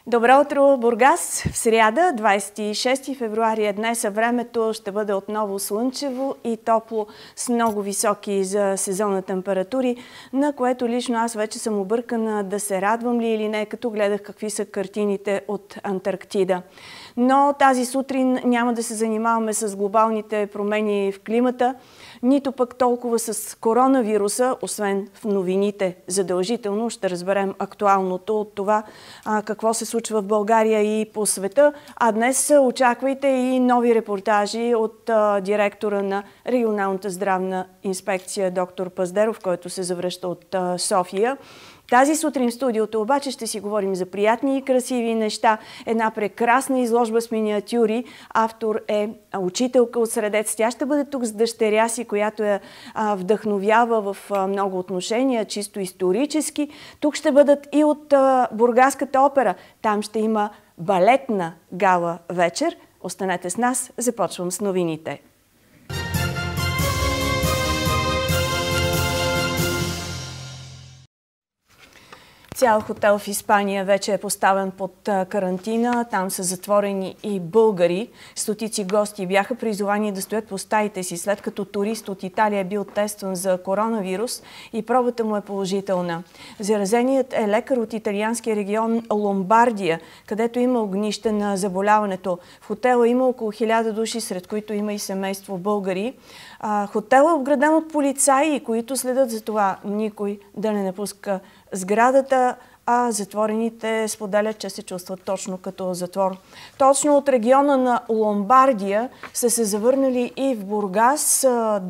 Добро утро, Бургас! В сряда, 26 февруари е днес, а времето ще бъде отново слънчево и топло с много високи за сезона температури, на което лично аз вече съм объркана да се радвам ли или не, като гледах какви са картините от Антарктида. Но тази сутрин няма да се занимаваме с глобалните промени в климата, нито пък толкова с коронавируса, освен в новините. Задължително ще разберем актуалното от това какво се случва в България и по света. А днес очаквайте и нови репортажи от директора на Регионалната здравна инспекция доктор Паздеров, който се завръща от София. Тази сутрин в студиото обаче ще си говорим за приятни и красиви неща. Една прекрасна изложба с миниатюри. Автор е учителка от Средец. Тя ще бъде тук с дъщеря си, която я вдъхновява в много отношения, чисто исторически. Тук ще бъдат и от Бургаската опера. Там ще има балетна гала вечер. Останете с нас. Започвам с новините. Цял хотел в Испания вече е поставен под карантина. Там са затворени и българи. Стотици гости бяха призовани да стоят по стаите си, след като турист от Италия е бил тестван за коронавирус и пробата му е положителна. Заразеният е лекар от италианския регион Ломбардия, където има огнище на заболяването. В хотела има около 1000 души, сред които има и семейство българи. Хотелът е обграден от полицаи, които следят за това никой да не напуска сградата, а затворените споделят, че се чувстват точно като затвор. Точно от региона на Ломбардия са се завърнали и в Бургас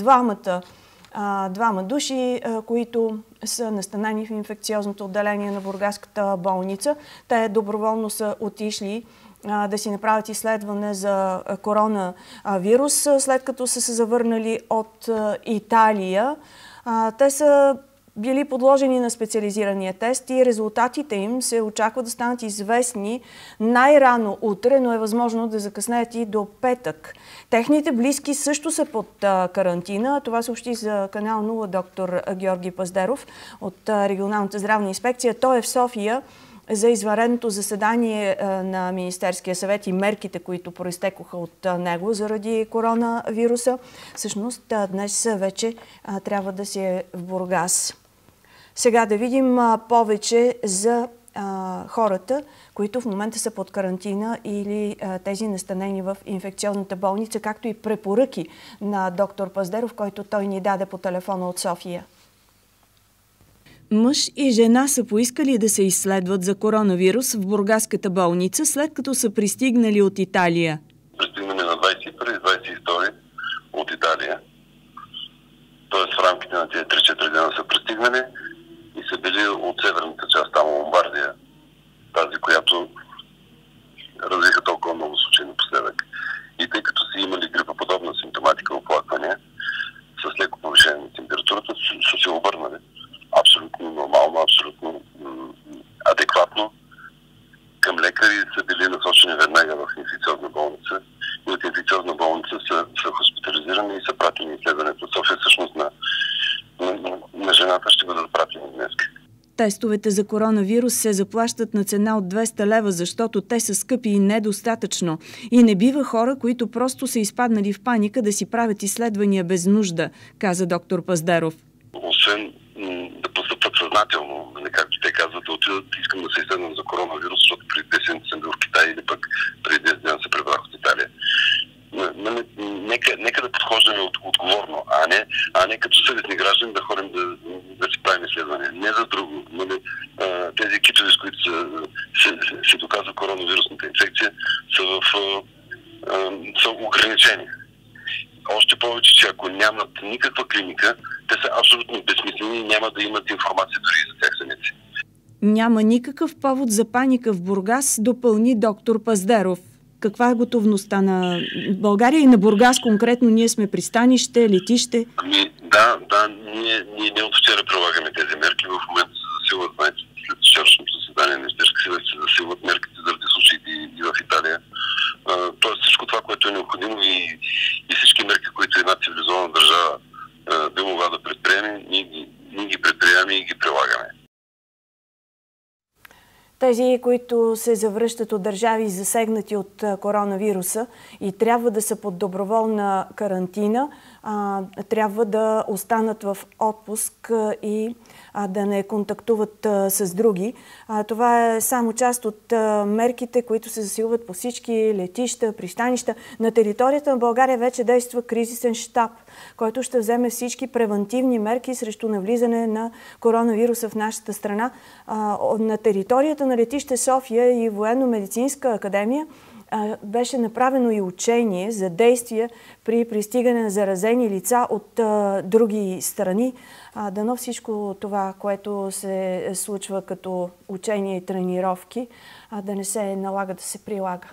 двама души, които са настанени в инфекциозното отделение на Бургаската болница. Те доброволно са отишли да си направят изследване за коронавирус, след като са се завърнали от Италия. Те са били подложени на специализирания тест и резултатите им се очаква да станат известни най-рано утре, но е възможно да закъснеят и до петък. Техните близки също са под карантина. Това съобщи за канал 0 доктор Георги Паздеров от Регионалната здравна инспекция. Той е в София за извънредното заседание на Министерския съвет и мерките, които произтекоха от него заради коронавируса. Всъщност днес вече трябва да си е в Бургас. Сега да видим повече за хората, които в момента са под карантина или тези настанени в инфекциозната болница, както и препоръки на доктор Паздеров, който той ни даде по телефона от София. Мъж и жена са поискали да се изследват за коронавирус в Бургаската болница, след като са пристигнали от Италия. Пристигнали на 21 и 22 от Италия. Тоест в рамките на тези 3-4 дена са пристигнали и са били от северната част, там Ломбардия, тази, която развиха толкова много случаи напоследък. И тъй като са имали грипоподобна симптоматика, оплаквания, с леко повишение на температурата, са се обърнали абсолютно нормално, абсолютно адекватно към лекари, са били насочени веднага в инфекциозна болница. И от инфекциозна болница са хоспитализирани и са пратени изследването в София. Всъщност на жената ще бъдат пратени днес. Тестовете за коронавирус се заплащат на цена от 200 лева, защото те са скъпи и недостатъчно. И не бива хора, които просто са изпаднали в паника, да си правят изследвания без нужда, каза доктор Паздеров. Освен да постъпват съзнателно, както те казват, да отидат, искам да се изследвам за коронавирус, защото преди 10 седмици съм бил в Китай или пък преди 10 дена се прибрах от Италия. Нека да подхождаме отговорно, а не като съвестни граждани да ходим да си правим изследвания. Не за друго. Тези китове, с които се доказва коронавирусната инфекция, са ограничени. Още повече, че ако нямат никаква клиника, те са абсолютно безсмислени и няма да имат информация дори за тях самите. Няма никакъв повод за паника в Бургас, допълни доктор Паздеров. Каква е готовността на България и на Бургас конкретно? Ние сме пристанище, летище? Да, ние от вчера прилагаме тези мерки. В момента се засилват, знаете, след вчерашното заседание на Министерския съвет се засилват мерките заради случаите и в Италия. Тоест всичко това, което е необходимо и всички мерки, които една цивилизована държава би могла да предприеме, ние ги предприемаме и ги прилагаме. Тези, които се завръщат от държави засегнати от коронавируса и трябва да са под доброволна карантина, трябва да останат в отпуск и да не контактуват с други. Това е само част от мерките, които се засилват по всички летища, пристанища. На територията на България вече действа кризисен щаб, който ще вземе всички превантивни мерки срещу навлизане на коронавируса в нашата страна. На територията на летище София и Военно-медицинска академия беше направено и учение за действия при пристигане на заразени лица от други страни. Дано всичко това, което се случва като учения и тренировки, да не се налага да се прилага.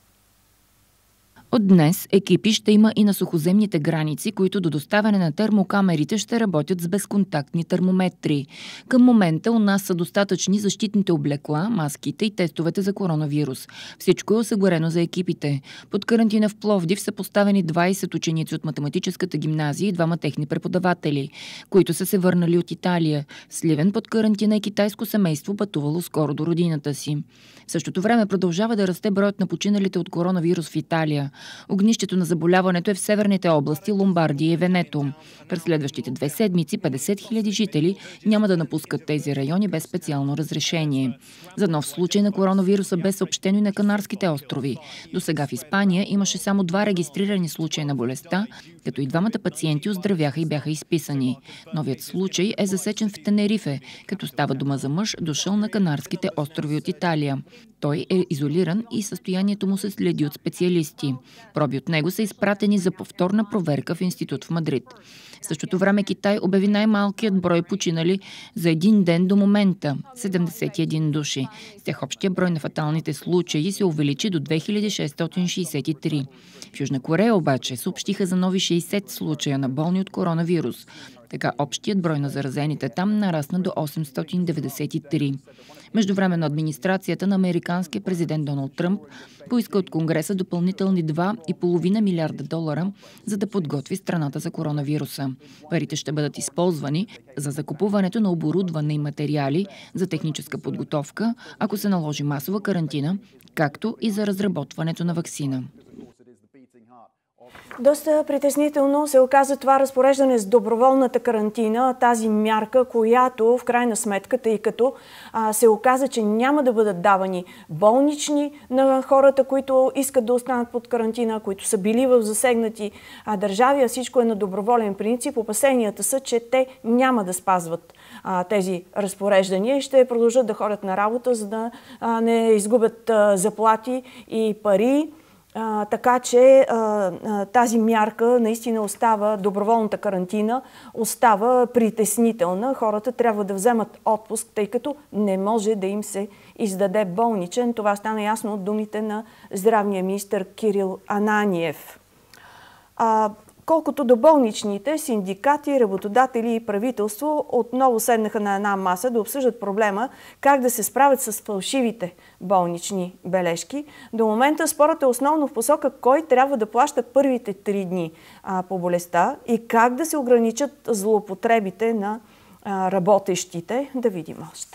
От днес екипи ще има и на сухоземните граници, които до доставяне на термокамерите ще работят с безконтактни термометри. Към момента у нас са достатъчни защитните облекла, маските и тестовете за коронавирус. Всичко е осигурено за екипите. Под карантина в Пловдив са поставени 20 ученици от математическата гимназия и 2 техни преподаватели, които са се върнали от Италия. В Сливен под карантина е китайско семейство, пътувало скоро до родината си. В същото време продължава да расте броят на починалите от коронавирус в Италия. Огнището на заболяването е в северните области Ломбардия и Венето. През следващите 2 седмици 50 000 жители няма да напускат тези райони без специално разрешение. За нов случай на коронавируса бе съобщено и на Канарските острови. До сега в Испания имаше само 2 регистрирани случаи на болестта, като и 2 пациенти оздравяха и бяха изписани. Новият случай е засечен в Тенерифе, като става дума за мъж, дошъл на Канарските острови от Италия. Той е изолиран и състоянието му се следи от специалисти. Проби от него са изпратени за повторна проверка в институт в Мадрид. В същото време Китай обяви най-малкият брой починали за един ден до момента – 71 души. С тях общия брой на фаталните случаи се увеличи до 2663. В Южна Корея обаче съобщиха за нови 60 случая на болни от коронавирус. Така общият брой на заразените там нарасна до 893. Междувременно администрацията на американския президент Доналд Тръмп поиска от Конгреса допълнителни $2,5 милиарда, за да подготви страната за коронавируса. Парите ще бъдат използвани за закупуването на оборудване и материали за техническа подготовка, ако се наложи масова карантина, както и за разработването на ваксина. Доста притеснително се оказа това разпореждане с доброволната карантина, тази мярка, която в крайна сметка, тъй като се оказа, че няма да бъдат давани болнични на хората, които искат да останат под карантина, които са били в засегнати държави, а всичко е на доброволен принцип. Опасенията са, че те няма да спазват тези разпореждания и ще продължат да ходят на работа, за да не изгубят заплати и пари. Така че тази мярка наистина остава, доброволната карантина остава притеснителна. Хората трябва да вземат отпуск, тъй като не може да им се издаде болничен. Това стана ясно от думите на здравния министър Кирил Ананиев. Колкото до болничните, синдикати, работодатели и правителство отново седнаха на една маса да обсъждат проблема как да се справят с фалшивите болнични бележки. До момента спорът е основно в посока кой трябва да плаща първите 3 дни по болестта и как да се ограничат злоупотребите на работещите. Да видим още.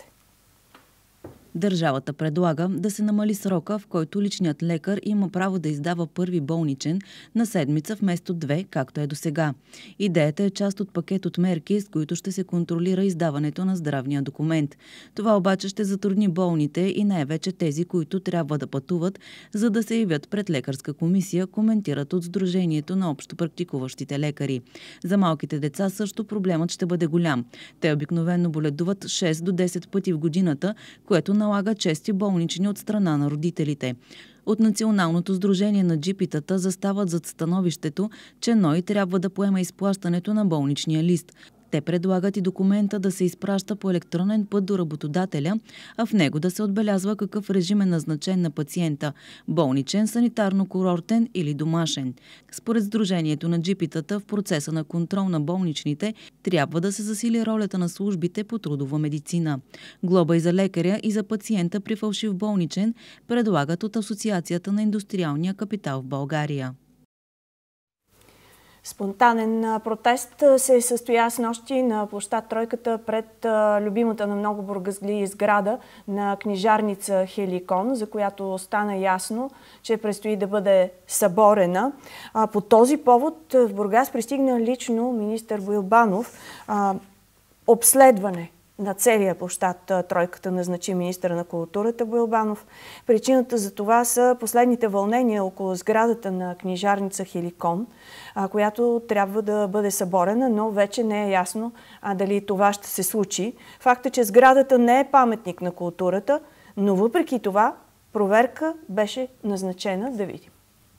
Държавата предлага да се намали срока, в който личният лекар има право да издава първи болничен на седмица вместо 2, както е досега. Идеята е част от пакет от мерки, с които ще се контролира издаването на здравния документ. Това обаче ще затрудни болните и най-вече тези, които трябва да пътуват, за да се явят пред лекарска комисия, коментират от Сдружението на общопрактикуващите лекари. За малките деца също проблемът ще бъде голям. Те обикновено боледуват 6 до 10 пъти в годината, което налага чести болнични от страна на родителите. От Националното сдружение на джипитата застават зад становището, че НОИ трябва да поема изплащането на болничния лист. Те предлагат и документа да се изпраща по електронен път до работодателя, а в него да се отбелязва какъв режим е назначен на пациента – болничен, санитарно-курортен или домашен. Според Сдружението на джипитата в процеса на контрол на болничните трябва да се засили ролята на службите по трудова медицина. Глоба и за лекаря, и за пациента при фалшив болничен предлагат от Асоциацията на индустриалния капитал в България. Спонтанен протест се състоя снощи на площад Тройката пред любимата на много бургазлии сграда на книжарница Хеликон, за която стана ясно, че предстои да бъде съборена. По този повод в Бургас пристигна лично министър Боил Банов. Обследване на целия площад Тройката назначи министъра на културата Боил Банов. Причината за това са последните вълнения около сградата на книжарница Хеликон, която трябва да бъде съборена, но вече не е ясно дали това ще се случи. Факт е, че сградата не е паметник на културата, но въпреки това проверка беше назначена. Да видим.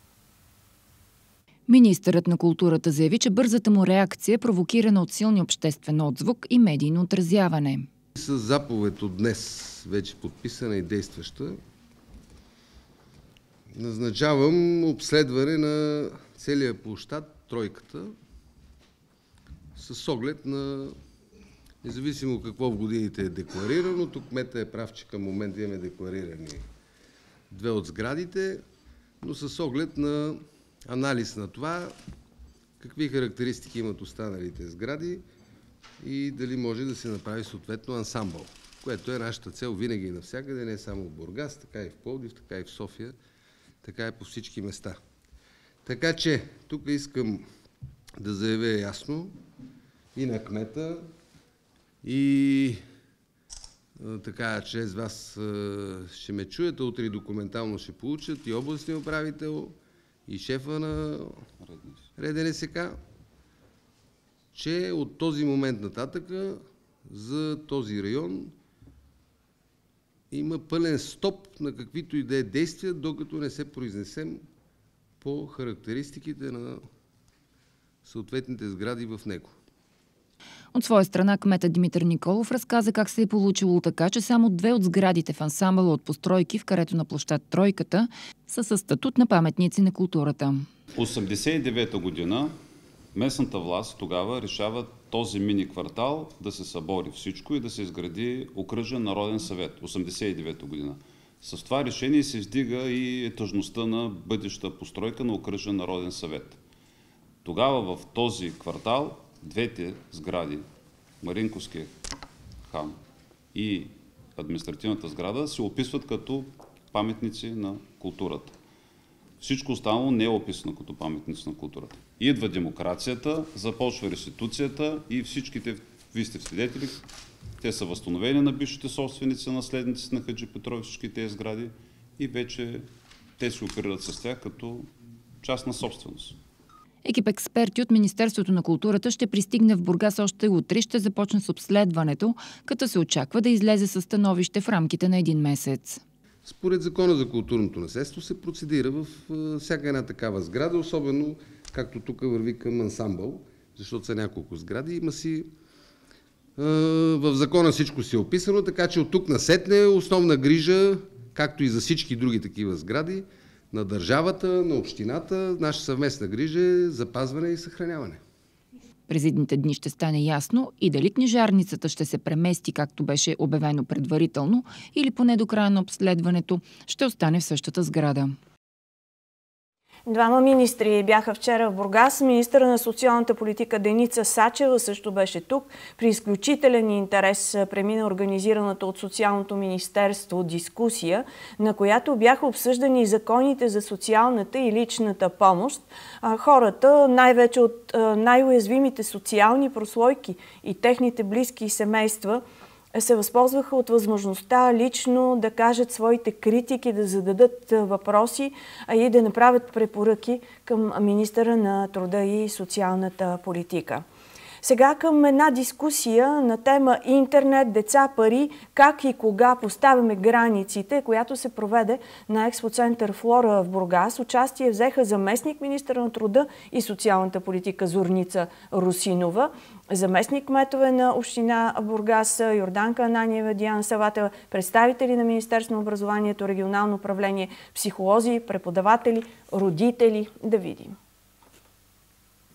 Министърът на културата заяви, че бързата му реакция е провокирана от силния обществен отзвук и медийно отразяване. С заповед от днес, вече подписана и действаща, назначавам обследване на целия площад Тройката с оглед на, независимо какво в годините е декларирано, тук кмета е прав, че към момента имаме декларирани 2 от сградите, но с оглед на анализ на това, какви характеристики имат останалите сгради и дали може да се направи съответно ансамбъл, което е нашата цел винаги и навсякъде, не само в Бургас, така и в Пловдив, така и в София, така и по всички места. Така че тук искам да заявя ясно и на кмета, и така, чрез вас ще ме чуят, утре и документално ще получат и областния управител, и шефа на РДНСК, че от този момент нататък за този район има пълен стоп на каквито и да е действия, докато не се произнесем по характеристиките на съответните сгради в него. От своя страна кметът Димитър Николов разказа как се е получило така, че само 2 от сградите в ансамбъла от постройки в карето на площад Тройката са със статут на паметници на културата. 1989 година местната власт тогава решава този мини квартал да се събори всичко и да се изгради окръжен народен съвет. 1989 година. С това решение се издига и етажността на бъдеща постройка на окръжен народен съвет. Тогава в този квартал 2 сгради, Маринковския хан и административната сграда, се описват като паметници на културата. Всичко останало не е описано като паметници на културата. Идва демокрацията, започва реституцията и всичките, вие сте свидетели, те са възстановени на бившите собственици, наследници на Хаджи Петров, всички тези сгради и вече те се оперират с тях като частна собственост. Екип експерти от Министерството на културата ще пристигне в Бургас още утре, ще започне с обследването, като се очаква да излезе със становище в рамките на 1 месец. Според Закона за културното наследство се процедира в всяка една такава сграда, особено както тук върви към ансамбъл, защото са няколко сгради. Има си в закона всичко си е описано, така че от тук насетне основна грижа, както и за всички други такива сгради, на държавата, на общината, наша съвместна грижа е запазване и съхраняване. През идните дни ще стане ясно и дали книжарницата ще се премести, както беше обявено предварително, или поне до края на обследването ще остане в същата сграда. 2 министри бяха вчера в Бургас. Министъра на социалната политика Деница Сачева също беше тук. При изключителен интерес премина организираната от Социалното министерство дискусия, на която бяха обсъждани законите за социалната и личната помощ. Хората, най-вече от най-уязвимите социални прослойки и техните близки и семейства, се възползваха от възможността лично да кажат своите критики, да зададат въпроси и да направят препоръки към министъра на труда и социалната политика. Сега към една дискусия на тема интернет, деца, пари, как и кога поставяме границите, която се проведе на експоцентър Флора в Бургас. Участие взеха заместник министъра на труда и социалната политика Зорница Русинова, заместник кметове на община Бургас Йорданка Ананиева, Диана Саватева, представители на Министерство на образованието, регионално управление, психолози, преподаватели, родители. Да видим.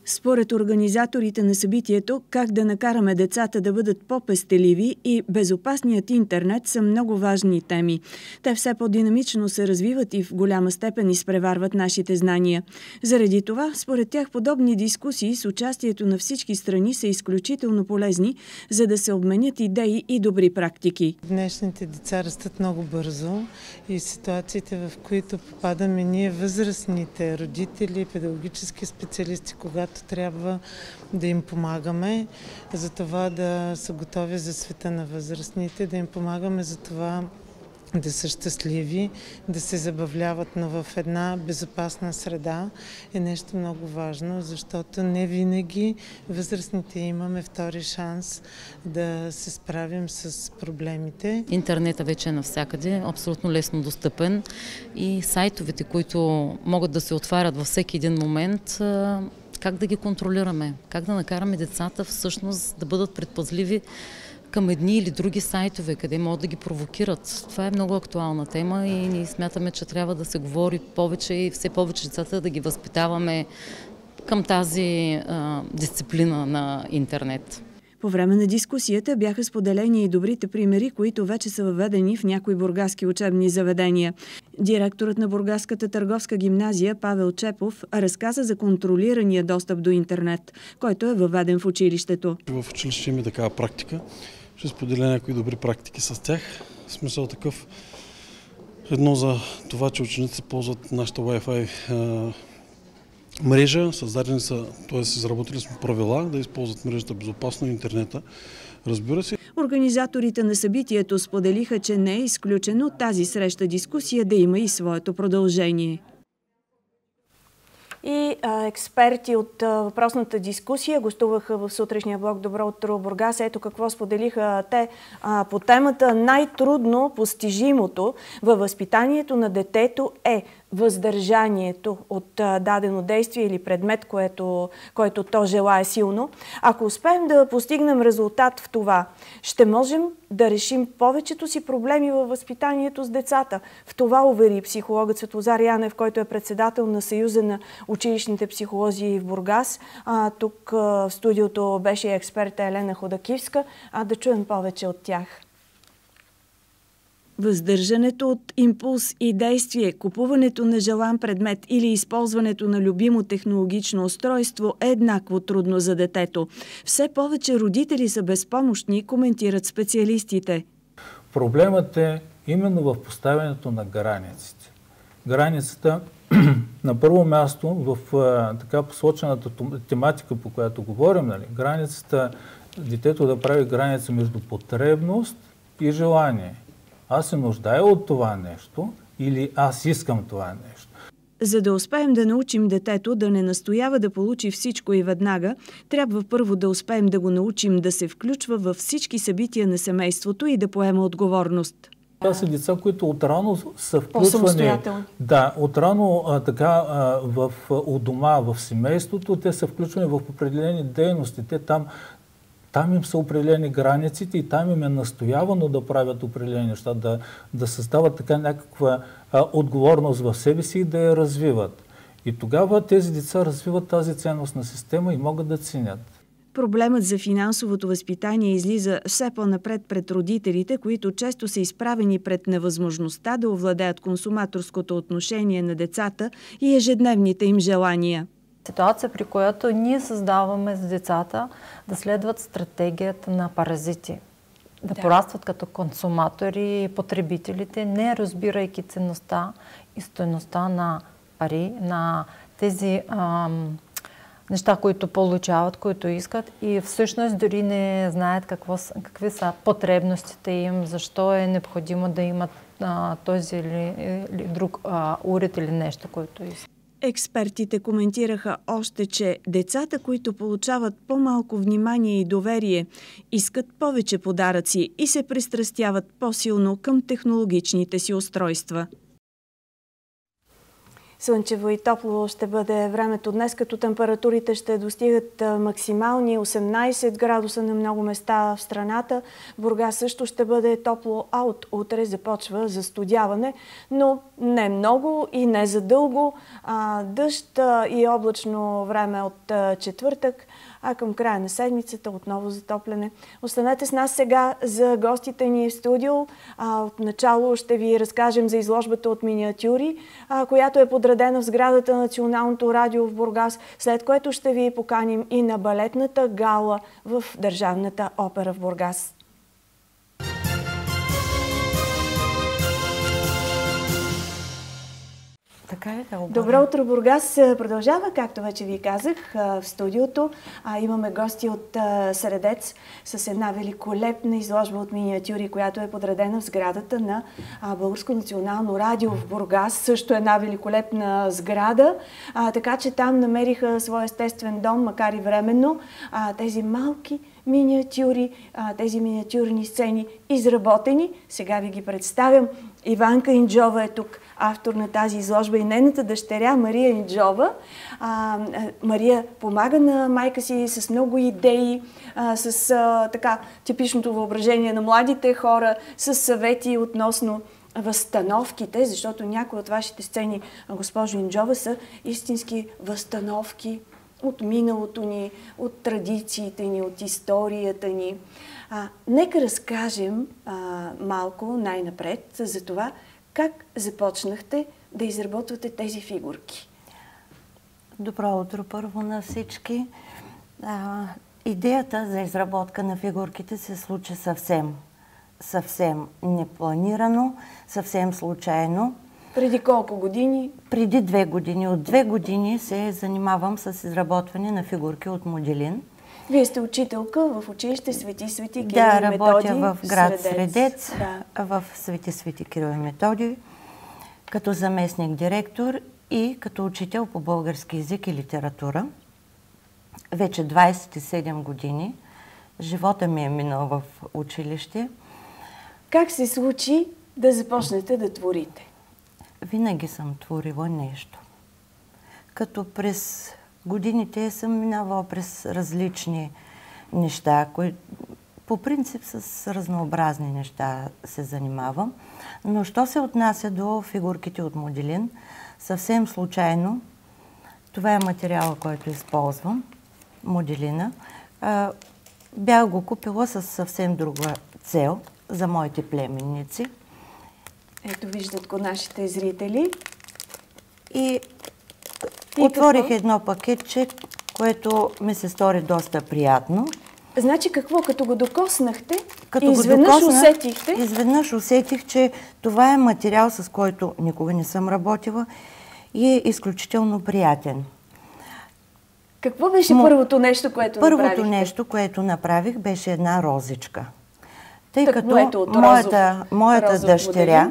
Според организаторите на събитието, как да накараме децата да бъдат по-пестеливи и безопасният интернет са много важни теми. Те все по-динамично се развиват и в голяма степен изпреварват нашите знания. Заради това, според тях, подобни дискусии с участието на всички страни са изключително полезни, за да се обменят идеи и добри практики. Днешните деца растат много бързо и ситуациите, в които попадаме ние, възрастните родители, педагогически специалисти, когато трябва да им помагаме за това да са готови за света на възрастните, да им помагаме за това да са щастливи, да се забавляват, но в една безопасна среда е нещо много важно, защото не винаги възрастните имаме втори шанс да се справим с проблемите. Интернетът вече е навсякъде, абсолютно лесно достъпен и сайтовете, които могат да се отварят във всеки един момент, как да ги контролираме, как да накараме децата всъщност да бъдат предпазливи към едни или други сайтове, къде могат да ги провокират. Това е много актуална тема и ние смятаме, че трябва да се говори повече и все повече децата да ги възпитаваме към тази дисциплина на интернет. По време на дискусията бяха споделени и добрите примери, които вече са въведени в някои бургаски учебни заведения. Директорът на Бургаската търговска гимназия Павел Чепов разказа за контролирания достъп до интернет, който е въведен в училището. В училище има такава практика. Ще споделя някои добри практики с тях. В смисъл такъв, едно за това, че учениците ползват нашата Wi-Fi мрежа, създадени са, т.е. изработили сме правила да използват мрежата безопасно и интернета. Разбира се. Организаторите на събитието споделиха, че не е изключено тази среща-дискусия да има и своето продължение. И експерти от въпросната дискусия гостуваха в сутрешния блок Добро утро Бургас. Ето какво споделиха те по темата. Най-трудно постижимото във възпитанието на детето е въздържанието от дадено действие или предмет, който то желае силно. Ако успеем да постигнем резултат в това, ще можем да решим повечето си проблеми във възпитанието с децата. В това увери психологът Светлозар Янев, който е председател на Съюза на училищните психолози в Бургас. Тук в студиото беше експерта Елена Ходакивска. Да чуем повече от тях. Въздържането от импулс и действие, купуването на желан предмет или използването на любимо технологично устройство е еднакво трудно за детето. Все повече родители са безпомощни, коментират специалистите. Проблемът е именно в поставянето на границите. Границата на първо място в така посочената тематика, по която говорим, нали, границата, детето да прави граница между потребност и желание. Аз се нуждая от това нещо или аз искам това нещо. За да успеем да научим детето да не настоява да получи всичко и веднага, трябва първо да успеем да го научим да се включва във всички събития на семейството и да поема отговорност. Това са деца, които отрано са включвани. Да, отрано у дома, в семейството, те са включвани в определени дейности. Там им са определени границите и там им е настоявано да правят определени неща, да създават така някаква отговорност в себе си и да я развиват. И тогава тези деца развиват тази ценностна система и могат да ценят. Проблемът за финансовото възпитание излиза все по-напред пред родителите, които често са изправени пред невъзможността да овладеят консуматорското отношение на децата и ежедневните им желания. Ситуация, при която ние създаваме с децата да следват стратегията на паразити. Да порастват като консуматори и потребителите, не разбирайки ценността и стойността на пари, на тези неща, които получават, които искат и всъщност дори не знаят какви са потребностите им, защо е необходимо да имат този или друг уред или нещо, което искат. Експертите коментираха още, че децата, които получават по-малко внимание и доверие, искат повече подаръци и се пристрастяват по-силно към технологичните си устройства. Слънчево и топло ще бъде времето днес, като температурите ще достигат максимални 18 градуса на много места в страната. Бургас също ще бъде топло, а от утре започва застудяване, но не много и не за дълго. Дъжд и облачно време от четвъртък, а към края на седмицата отново затопляне. Останете с нас сега за гостите ни в студио. Отначало ще ви разкажем за изложбата от миниатюри, която е подредена в сградата на Националното радио в Бургас, след което ще ви поканим и на балетната гала в Държавната опера в Бургас. Добро утро, Бургас продължава, както вече ви казах, в студиото. Имаме гости от Средец с една великолепна изложба от миниатюри, която е подредена в сградата на Българско национално радио в Бургас. Също една великолепна сграда, така че там намериха своя естествен дом, макар и временно. Тези малки миниатюри, тези миниатюрни сцени изработени. Сега ви ги представям. Иванка Инджова е тук, автор на тази изложба, и нейната дъщеря Мария Инджова. Мария помага на майка си с много идеи, с така типичното въображение на младите хора, с съвети относно възстановките, защото някои от вашите сцени, госпожо Инджова, са истински възстановки от миналото ни, от традициите ни, от историята ни. Нека разкажем малко най-напред за това как започнахте да изработвате тези фигурки. Добро утро първо на всички. Идеята за изработка на фигурките се случи съвсем непланирано, съвсем случайно. Преди колко години? Преди 2 години. От 2 години се занимавам с изработване на фигурки от моделин. Вие сте учителка в училище Свети Кирил и Методий. Да, работя в град Средец, в Свети Кирил и Методий, като заместник директор и като учител по български език и литература. Вече 27 години. Живота ми е минал в училище. Как се случи да започнете да творите? Винаги съм творила нещо. Като през годините съм минавала през различни неща, които по принцип с разнообразни неща се занимавам. Но що се отнася до фигурките от моделин, съвсем случайно, това е материала, който използвам, моделина. Бях го купила с съвсем друга цел за моите племенници. Ето виждат го нашите зрители. И отворих едно пакетче, което ми се стори доста приятно. Значи какво? Като го докоснахте, изведнъж усетих, че това е материал, с който никога не съм работила и е изключително приятен. Какво беше първото нещо, което направихте? Първото нещо, което направих, беше една розичка. Тъй като моята дъщеря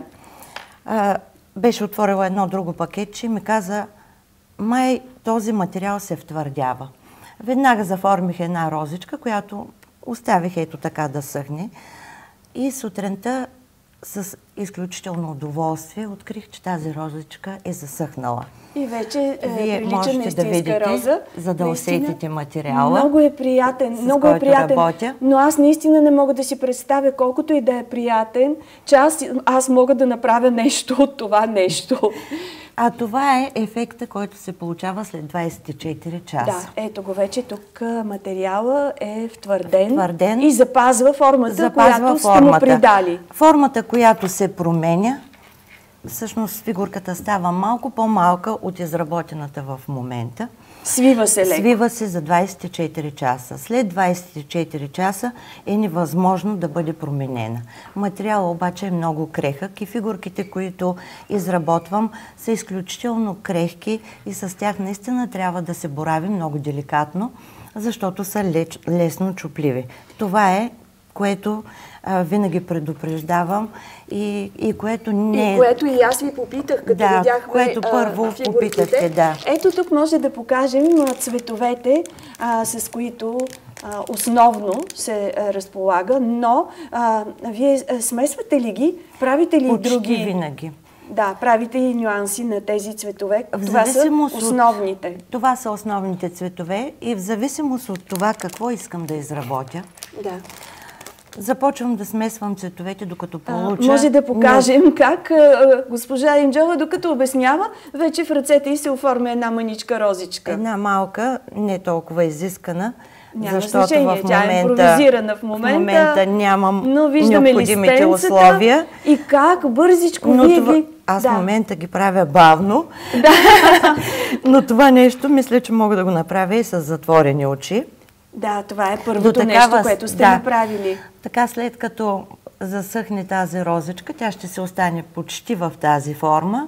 беше отворила едно друго пакетче и ми каза: май този материал се втвърдява. Веднага заформих една розичка, която оставих ето така да съхне. И сутринта с изключително удоволствие открих, че тази розичка е засъхнала. И вече вие можете да видите, роза, за да усетите материала. Много е приятен, работя. Но аз наистина не мога да си представя, колкото и да е приятен, че аз мога да направя нещо от това нещо. А това е ефекта, който се получава след 24 часа. Да, ето го вече тук материала е втвърден и запазва формата, която сте му придали. Формата, която се променя, всъщност фигурката става малко по-малка от изработената в момента. Свива се леко. Свива се за 24 часа. След 24 часа е невъзможно да бъде променена. Материалът обаче е много крехък и фигурките, които изработвам, са изключително крехки и с тях наистина трябва да се борави много деликатно, защото са лесно чупливи. Това е, което винаги предупреждавам и което не е... И което и аз ви попитах, като видяхме което първо попитахте, да. Ето тук може да покажем цветовете, с които основно се разполага, но вие смесвате ли ги? Правите ли почти други? Винаги. Да, правите и нюанси на тези цветове. Това са основните. Това са основните цветове и в зависимост от това какво искам да изработя, започвам да смесвам цветовете, докато получа... Може да покажем как госпожа Инджова, докато обяснява, вече в ръцете й се оформя една мъничка розичка. Една малка, не толкова изискана, няма значение, тя е импровизирана в момента, нямам необходимите условия. И как бързичко вие ги... Аз в момента ги правя бавно, но това нещо мисля, че мога да го направя и с затворени очи. Да, това е първото нещо, което сте направили. Така след като засъхне тази розичка, тя ще се остане почти в тази форма.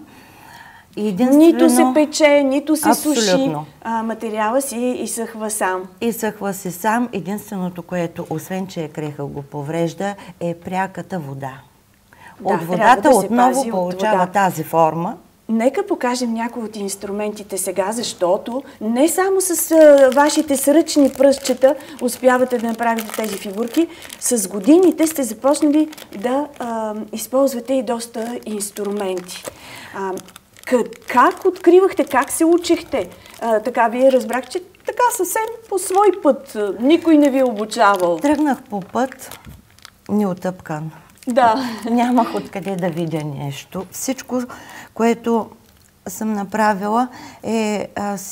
Нито се пече, нито се суши, материала си изсъхва сам. Изсъхва си сам. Единственото, което, освен че крехъл го поврежда, е пряката вода. От водата отново получава тази форма. Нека покажем някои от инструментите сега, защото не само с вашите сръчни пръстчета успявате да направите тези фигурки, с годините сте започнали да използвате и доста инструменти. Как откривахте, как се учихте? Така вие разбрах, че така съвсем по свой път, никой не ви е обучавал. Тръгнах по път неотъпкан. Да. Нямах откъде да видя нещо. Всичко, което съм направила е,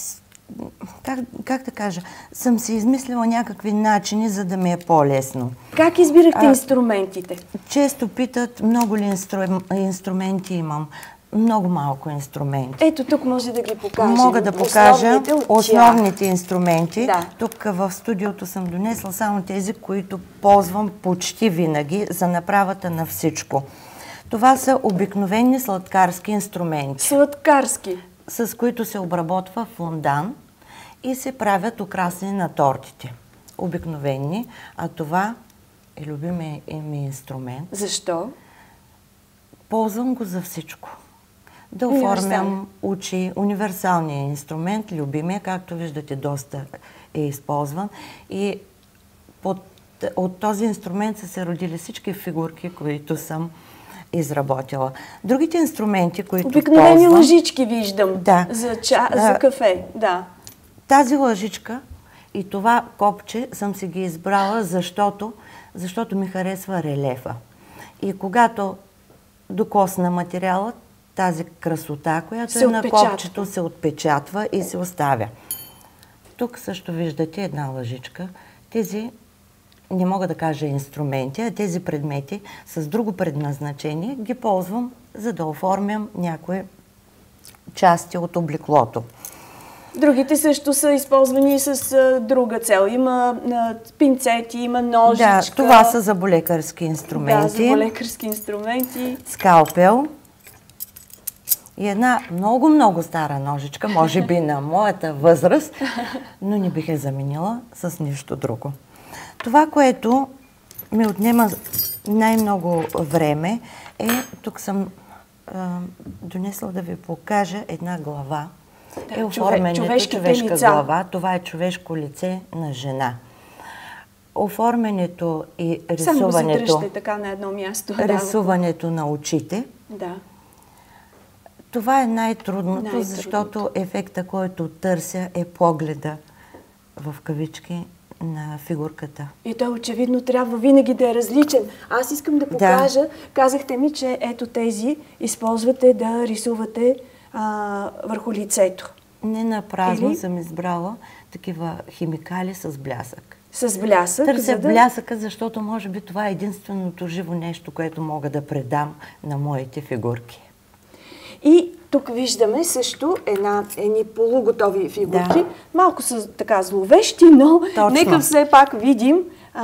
как да кажа, съм си измислила някакви начини, за да ми е по-лесно. Как избирахте инструментите? Често питат, много ли инструменти имам. Много малко инструменти. Ето тук може да ги покажем. Мога да покажа основните инструменти. Да. Тук в студиото съм донесла само тези, които ползвам почти винаги за направата на всичко. Това са обикновени сладкарски инструменти. Сладкарски? С които се обработва фондан и се правят украсени на тортите. Обикновени, а това е любимият ми инструмент. Защо? Ползвам го за всичко. Да оформям очи, универсалният инструмент, любимия, както виждате, доста е използван. И от този инструмент са се родили всички фигурки, които съм изработила. Другите инструменти, които обикновени лъжички виждам за кафе. Да. Тази лъжичка и това копче съм си ги избрала, защото ми харесва релефа. И когато докосна материала, тази красота, която е на копчето, се отпечатва и се оставя. Тук също виждате една лъжичка. Тези, не мога да кажа инструменти, а тези предмети с друго предназначение ги ползвам, за да оформям някои части от облеклото. Другите също са използвани с друга цел. Има пинцети, има ножичка. Да, това са заболекарски инструменти. Да, заболекарски инструменти. Скалпел. И една много стара ножичка, може би на моята възраст, но не бих я заменила с нищо друго. Това, което ми отнема най-много време е, тук съм донесла да ви покажа една глава. Е оформянето, човешка глава. Това е човешко лице на жена. Оформянето и рисуването. Само се дръжте така на едно място. Рисуването на очите. Да. Това е най-трудното, защото ефекта, който търся, е погледа в кавички на фигурката. И той очевидно трябва винаги да е различен. Аз искам да покажа, казахте ми, че ето тези използвате да рисувате върху лицето. Не напразно съм избрала такива химикали с блясък. С блясък? Търся блясъка, защото може би това е единственото живо нещо, което мога да на моите фигурки. И тук виждаме също едни полуготови фигурки. Да. Малко са така зловещи, но нека все пак видим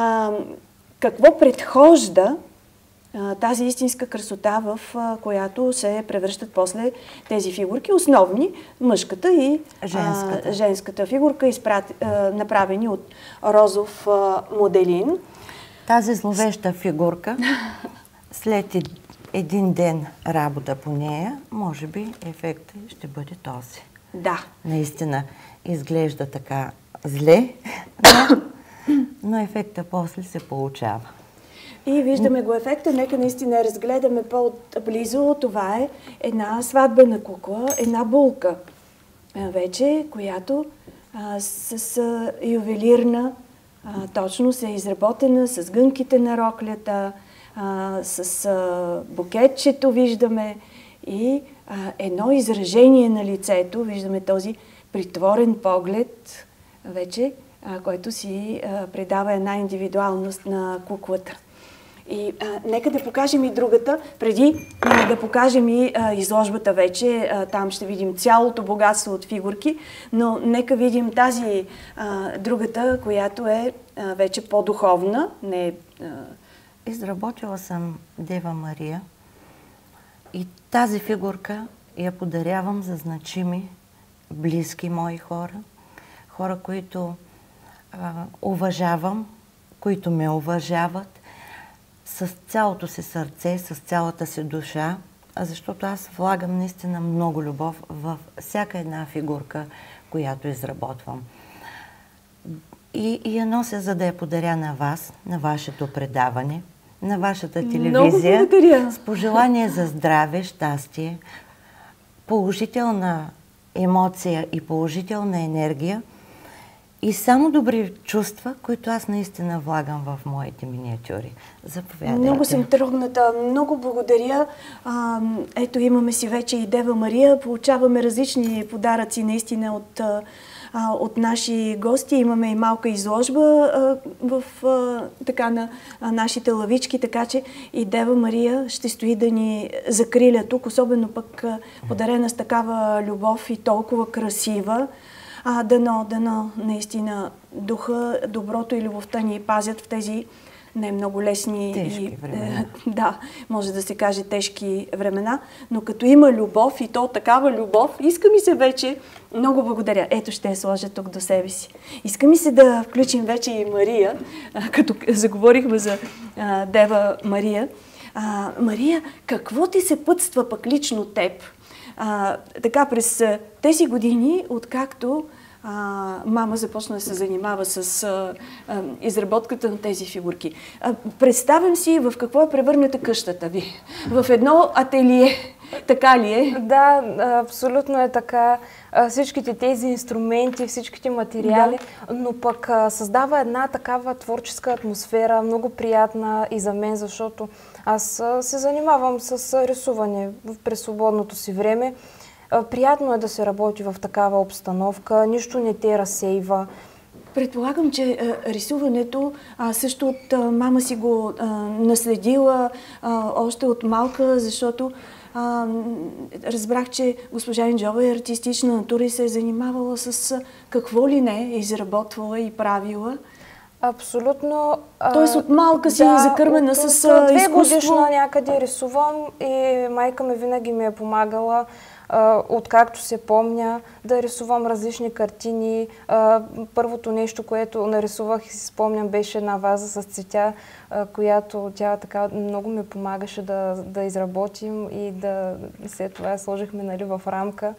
какво предхожда тази истинска красота, в която се превръщат после тези фигурки. Основни, мъжката и женската фигурка, направени от розов моделин. Тази зловеща фигурка, след един ден работа по нея, може би ефектът ще бъде този. Да. Наистина изглежда така зле, но ефектът после се получава. И виждаме го ефекта. Нека наистина разгледаме по-близо. Това е една сватбена кукла, една булка вече, която с ювелирна точност е изработена, с гънките на роклята, с букетчето виждаме и едно изражение на лицето. Виждаме този притворен поглед вече, който си придава една индивидуалност на куклата. И нека да покажем и другата, преди да покажем и изложбата вече. Там ще видим цялото богатство от фигурки, но нека видим тази другата, която е вече по-духовна. Изработила съм Дева Мария и тази фигурка я подарявам за значими, близки мои хора, хора, които уважавам, които ме уважават с цялото си сърце, с цялата си душа, защото аз влагам наистина много любов в всяка една фигурка, която изработвам. И я нося, за да я подаря на вас, на вашето предаване, на вашата телевизия, с пожелание за здраве, щастие, положителна емоция и положителна енергия и само добри чувства, които аз наистина влагам в моите миниатюри. Заповядайте. Много съм трогната. Много благодаря. Ето, имаме си вече и Дева Мария. Получаваме различни подаръци наистина от наши гости. Имаме и малка изложба на нашите лавички, така че и Дева Мария ще стои да ни закриля тук, особено пък подарена с такава любов и толкова красива. Дано наистина духа, доброто и любовта ни пазят в тези не много лесни тежки времена. Да, може да се каже тежки времена, но като има любов и то такава любов, иска ми се вече, много благодаря. Ето, ще я сложа тук до себе си. Иска ми се да включим вече и Мария, като заговорихме за Дева Мария. Мария, какво ти се пътства пък лично теб? Така през тези години, откакто мама започна да се занимава с изработката на тези фигурки. Представям си в какво е превърната къщата ви. В едно ателие. Така ли е? Да, абсолютно е така. Всичките тези инструменти, всичките материали, но пък създава една такава творческа атмосфера, много приятна и за мен, защото аз се занимавам с рисуване през свободното си време. Приятно е да се работи в такава обстановка, нищо не те разсейва. Предполагам, че рисуването също от мама си го наследила още от малка, защото разбрах, че госпожа Инджова е артистична натура и се е занимавала с какво ли не, е изработвала и правила. Абсолютно. Тоест от малка си закърмена с изкуство. 2 годишна някъде рисувам и майка ми винаги ми е помагала, откакто се помня, да рисувам различни картини. Първото нещо, което нарисувах и си спомням, беше една ваза с цветя, която тя така много ми помагаше да изработим и след това сложихме в рамка.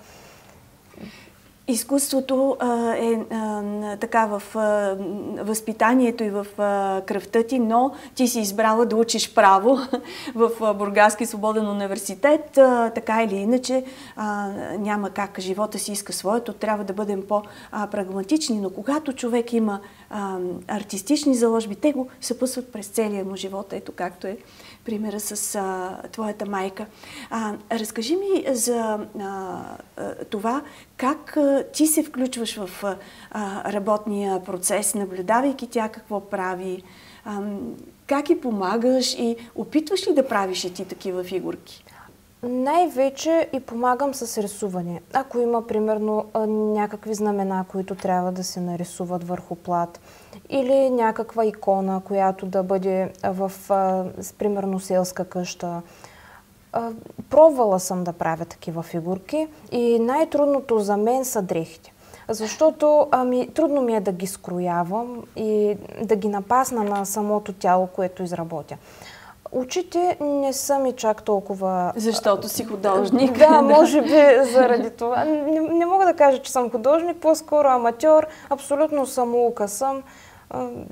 Изкуството е така в възпитанието и в кръвта ти, но ти си избрала да учиш право в Бургаски свободен университет. Така или иначе няма как, живота си иска своето, трябва да бъдем по-прагматични, но когато човек има артистични заложби, те го съпъсват през целия му живот, ето както е примера с твоята майка. Разкажи ми за това, как ти се включваш в работния процес, наблюдавайки тя какво прави, как й помагаш и опитваш ли да правиш и ти такива фигурки? Най-вече и помагам с рисуване. Ако има, примерно, някакви знамена, които трябва да се нарисуват върху плат, или някаква икона, която да бъде в, примерно, селска къща. Пробвала съм да правя такива фигурки и най-трудното за мен са дрехите. Защото трудно ми е да ги скроявам и да ги напасна на самото тяло, което изработя. Очите не са ми чак толкова... Защото си художник. Да, може би заради това. Не мога да кажа, че съм художник, по-скоро аматьор, абсолютно самоука съм.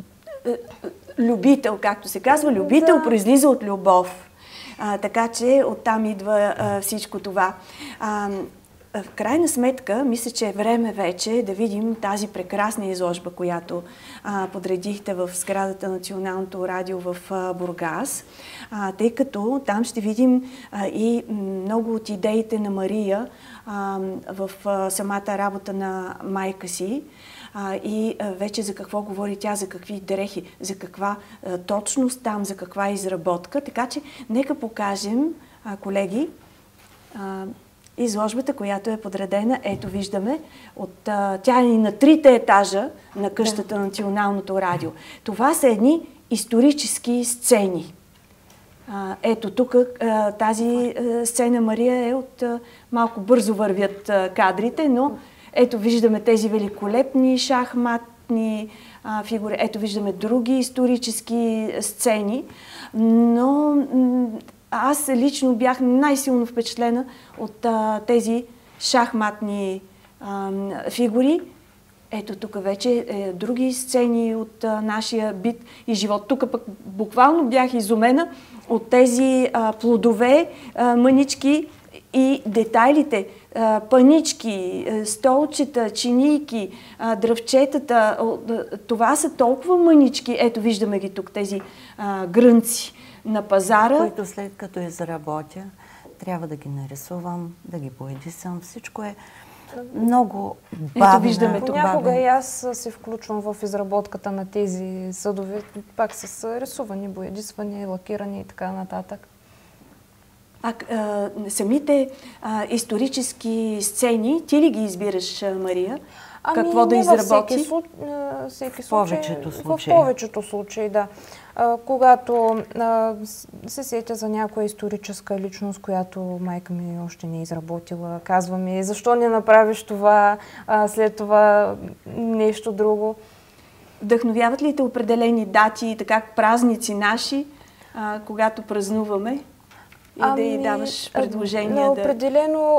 любител, както се казва. Любител произлиза от любов. Така че оттам идва всичко това. В крайна сметка, мисля, че е време вече да видим тази прекрасна изложба, която подредихте в сградата на Националното радио в Бургас, тъй като там ще видим и много от идеите на Мария в самата работа на майка си. И вече за какво говори тя, за какви дрехи, за каква точност там, за каква изработка. Така че нека покажем, колеги, изложбата, която е подредена. Ето виждаме, тя е на 3-те етажа на къщата на Националното радио. Това са едни исторически сцени. Ето тук тази сцена, Мария, е от малко бързо вървят кадрите, но ето виждаме тези великолепни шахматни фигури. Ето виждаме други исторически сцени, но аз лично бях най-силно впечатлена от тези шахматни фигури. Ето тук вече други сцени от нашия бит и живот. Тук пък буквално бях изумена от тези плодове, мънички и детайлите. Панички, столчета, чинийки, дръвчетата. Това са толкова мънички. Ето виждаме ги тук, тези грънци на пазара. Които след като изработя, трябва да ги нарисувам, да ги поедисам. Всичко е много бавно. Ето виждаме тук. Понякога и аз се включвам в изработката на тези съдове, пак с рисуване, боядисване, лакиране и така нататък. Самите исторически сцени, ти ли ги избираш, Мария? Какво да изработи? В повечето случаи. В повечето случаи, да. Когато се сетя за някоя историческа личност, която майка ми още не е изработила, казва ми, защо не направиш това, след това нещо друго. Вдъхновяват ли те определени дати, така празници наши, когато празнуваме? И да й даваш предложения? Определено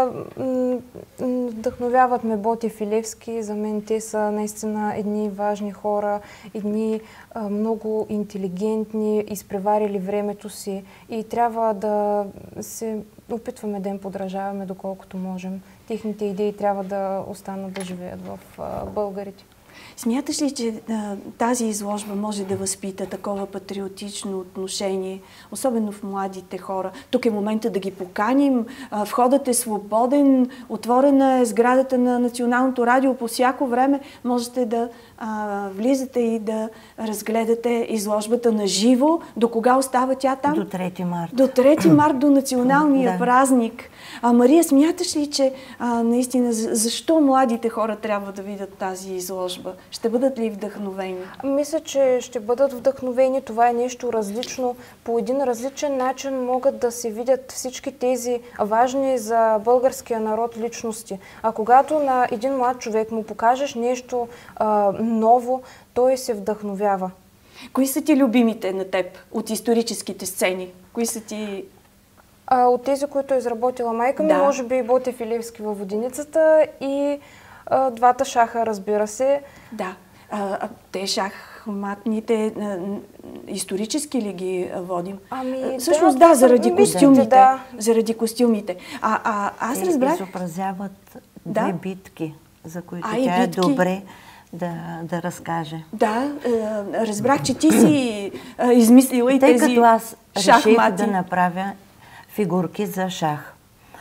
вдъхновяват ме Ботев и Левски. За мен те са наистина едни важни хора, едни много интелигентни, изпреварили времето си и трябва да се опитваме да им подражаваме доколкото можем. Техните идеи трябва да останат да живеят в българите. Смяташ ли, че тази изложба може да възпита такова патриотично отношение, особено в младите хора? Тук е момента да ги поканим, входът е свободен, отворена е сградата на Националното радио по всяко време. Можете да влизате и да разгледате изложбата на живо. До кога остава тя там? До 3 марта. До 3 марта, до националния празник. Мария, смяташ ли, че наистина защо младите хора трябва да видят тази изложба? Ще бъдат ли вдъхновени? Мисля, че ще бъдат вдъхновени. Това е нещо различно. По един различен начин могат да се видят всички тези важни за българския народ личности. А когато на един млад човек му покажеш нещо ново, той се вдъхновява. Кои са ти любимите на теб от историческите сцени? Кои са ти... От тези, които е изработила майка ми, може би и Ботев и Левски във воденицата и двата шаха, разбира се. Да. Те шахматните исторически ли ги водим? Всъщност да, заради костюмите. Да. Заради костюмите. Аз разбрах... Изобразяват две битки, за които тя е добре да разкаже. Да, разбрах, че ти си измислила и тези шахмати. Тъй като аз реших да направя фигурки за шах.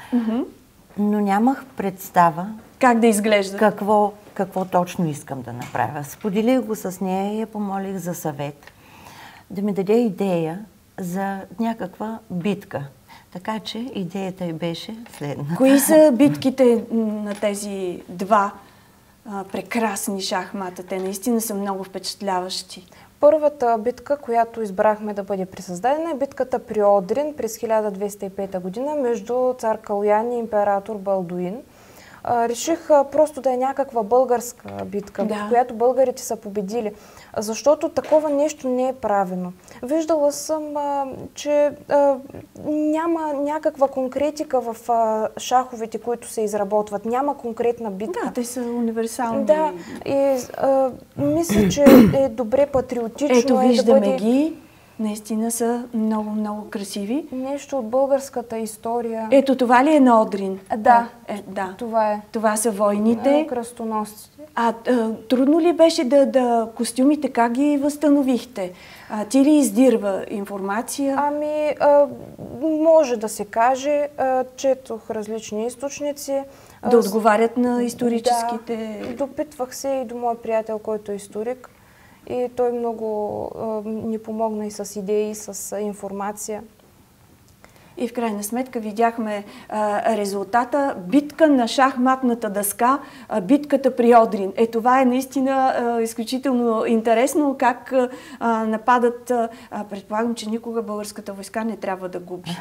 Но нямах представа как да изглежда. Какво точно искам да направя. Споделих го с нея и я помолих за съвет. Да ми даде идея за някаква битка. Така че идеята й беше следната. Кои са битките на тези два прекрасни шахмата? Те наистина са много впечатляващи. Първата битка, която избрахме да бъде присъздадена, е битката при Одрин през 1205 година между цар Калоян и император Балдуин. Реших просто да е някаква българска битка, в която българите са победили. Защото такова нещо не е правено. Виждала съм, че няма някаква конкретика в шаховете, които се изработват. Няма конкретна битка. Да, те са универсални. Да, и мисля, че е добре патриотично. Ето, виждаме ги. Наистина са много, много красиви. Нещо от българската история. Ето, това ли е на Одрин? Да, да. Това е. Това са войните. Кръстоносците. Трудно ли беше костюмите, как ги възстановихте? Ти ли издирва информация? Може да се каже. Четох различни източници. Да отговарят на историческите... Да, допитвах се и до мой приятел, който е историк. И той много ни помогна и с идеи, с информация. И в крайна сметка видяхме резултата. Битка на шахматната дъска, битката при Одрин. Това е наистина изключително интересно как нападат. Предполагам, че никога българската войска не трябва да губи.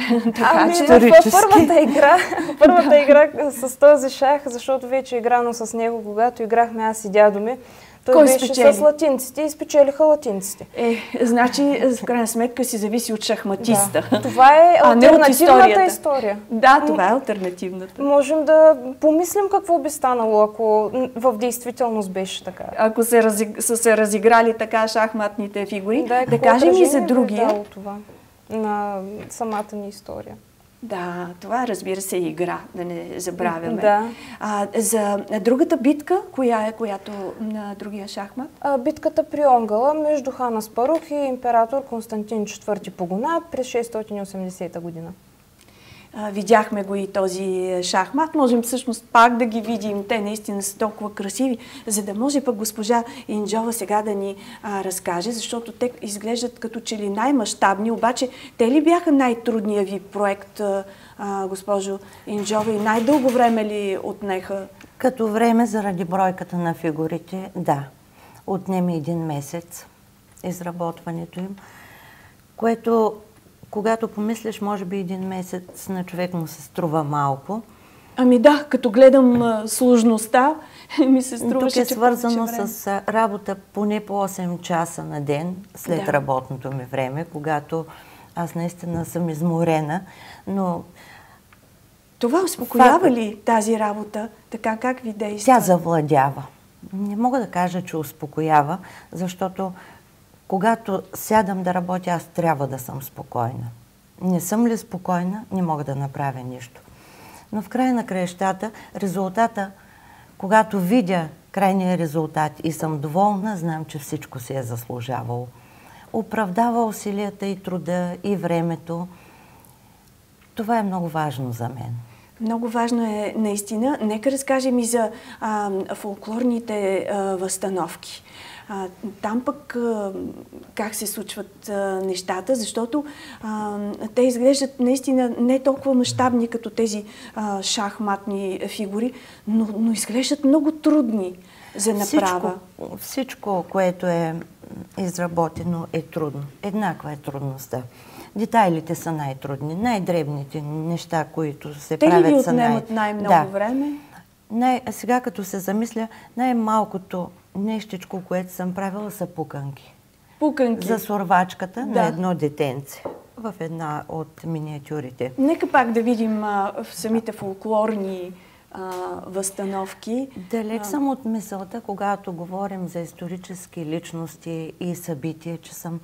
Първата игра с този шах, защото вече играно с него, когато играхме аз и дядо ми, той беше с латинците и спечелиха латинците. Значи, в крайна сметка си зависи от шахматиста. Да. Това е алтернативната история. Да, това е алтернативната. Можем да помислим какво би станало, ако в действителност беше така. Ако са се разиграли така шахматните фигури, да кажем и за другия. Това на самата ни история. Да, това разбира се е игра, да не забравяме. Да. За другата битка, коя е, която на другия шахмат? Битката при Онгъла между хан Аспарух и император Константин IV Погона през 680 година. Видяхме го и този шахмат. Можем всъщност пак да ги видим. Те наистина са толкова красиви, за да може пък госпожа Инджова сега да ни разкаже, защото те изглеждат като че ли най-мащабни, обаче те ли бяха най-трудният ви проект, госпожо Инджова, и най-дълго време ли отнеха? Като време заради бройката на фигурите, да. Отнеме 1 месец изработването им, което когато помислиш, може би 1 месец на човек му се струва малко. Да, като гледам сложността, ми се струваше, че тук е свързано с работа поне по 8 часа на ден след работното ми време, когато аз наистина съм изморена, но... Това успокоява ли тази работа? Така как ви действа? Тя завладява. Не мога да кажа, че успокоява, защото когато сядам да работя, аз трябва да съм спокойна. Не съм ли спокойна, не мога да направя нищо. Но в края на краищата, резултата, когато видя крайния резултат и съм доволна, знам, че всичко се е заслужавало. Оправдава усилията и труда, и времето. Това е много важно за мен. Много важно е наистина. Нека разкажем и за фолклорните възстановки. Там пък как се случват нещата, защото те изглеждат наистина не толкова мащабни като тези шахматни фигури, но изглеждат много трудни за направа. Всичко, което е изработено, е трудно. Еднаква е трудността. Детайлите са най-трудни, най-дребните неща, които се правят, са Те ли ви отнемат най-много време? Сега като се замисля, най-малкото нещичко, което съм правила, са пуканки. Пуканки? За сурвачката на едно детенце в една от миниатюрите. Нека пак да видим самите фолклорни възстановки. Далеч съм от мисълта, когато говорим за исторически личности и събития, че съм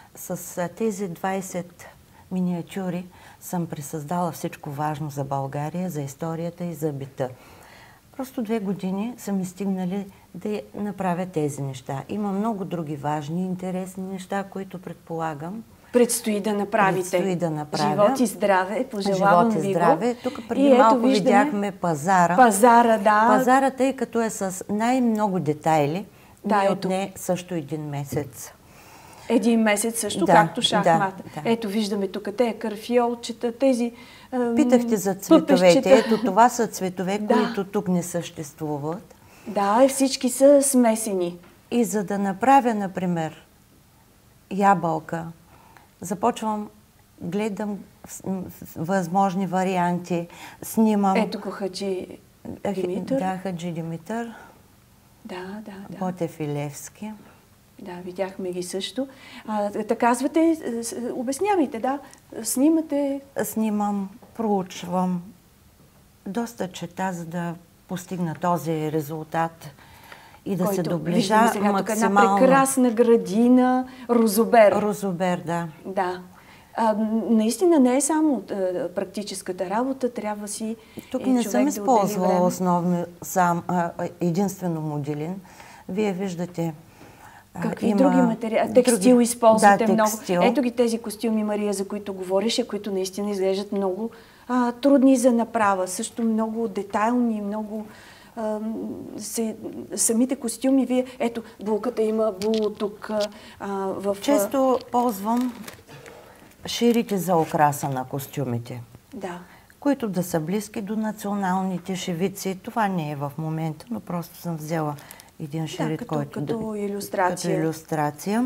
с тези 20 миниатюри съм пресъздала всичко важно за България, за историята и за бита. Просто 2 години са ми стигнали да направя тези неща. Има много други важни, интересни неща, които предполагам. Предстои да направите. Предстои да направя. Живот и здраве, пожелавам ви го. Живот и здраве. Тук преди малко видяхме пазара. Пазара, да. Пазара, тъй като е с най-много детайли, ни отне също 1 месец. 1 месец също, както шахмата. Ето виждаме тук те карфиолчета, тези питахте за цветовете. Ето това са цветове, които тук не съществуват. Да, всички са смесени. И за да направя, например, ябълка, започвам, гледам възможни варианти, снимам. Ето го Хаджи Димитър. Да, Хаджи Димитър. Да. Ботев и Левски. Да, видяхме ги също. Казвате, обяснявайте, да, снимате. Снимам, проучвам, доста чета, за да постигна този резултат и да се доближа максимално. Тук една прекрасна градина, розобер. Розобер, да. Да. Наистина не е само практическата работа, трябва си тук не съм използвала основно единствено моделин. Вие виждате. Какви други материали? Текстил използвате много. Ето ги тези костюми, Мария, за които говореше, които наистина изглеждат много трудни за направа. Също много детайлни, много... самите костюми, вие... Ето, булката има було тук в... Често ползвам ширите за украса на костюмите. Да. Които да са близки до националните шивици. Това не е в момента, но просто съм взела един ширит, като илюстрация. Като илюстрация.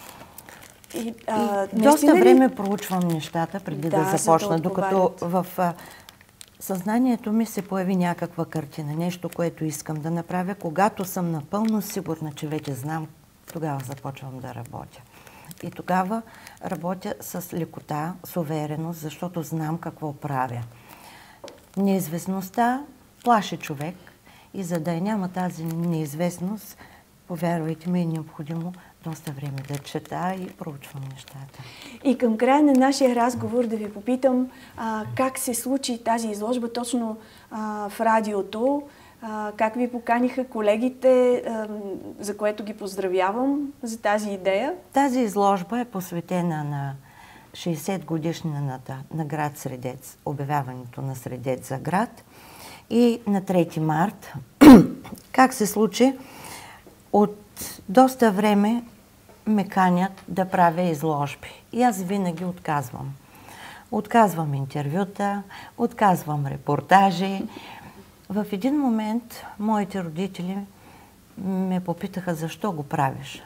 И доста време проучвам нещата, преди да започна, докато в съзнанието ми се появи някаква картина, нещо, което искам да направя. Когато съм напълно сигурна, че вече знам, тогава започвам да работя. И тогава работя с лекота, с увереност, защото знам какво правя. Неизвестността плаши човек и за да няма тази неизвестност, повярвайте ми, е необходимо доста време да чета и проучвам нещата. И към края на нашия разговор да ви попитам как се случи тази изложба точно в радиото, как ви поканиха колегите, за което ги поздравявам за тази идея. Тази изложба е посветена на 60 годишнината на град Средец, обявяването на Средец за град. И на 3 март, как се случи, от доста време ме канят да правя изложби. И аз винаги отказвам. Отказвам интервюта, отказвам репортажи. В един момент моите родители ме попитаха защо го правиш.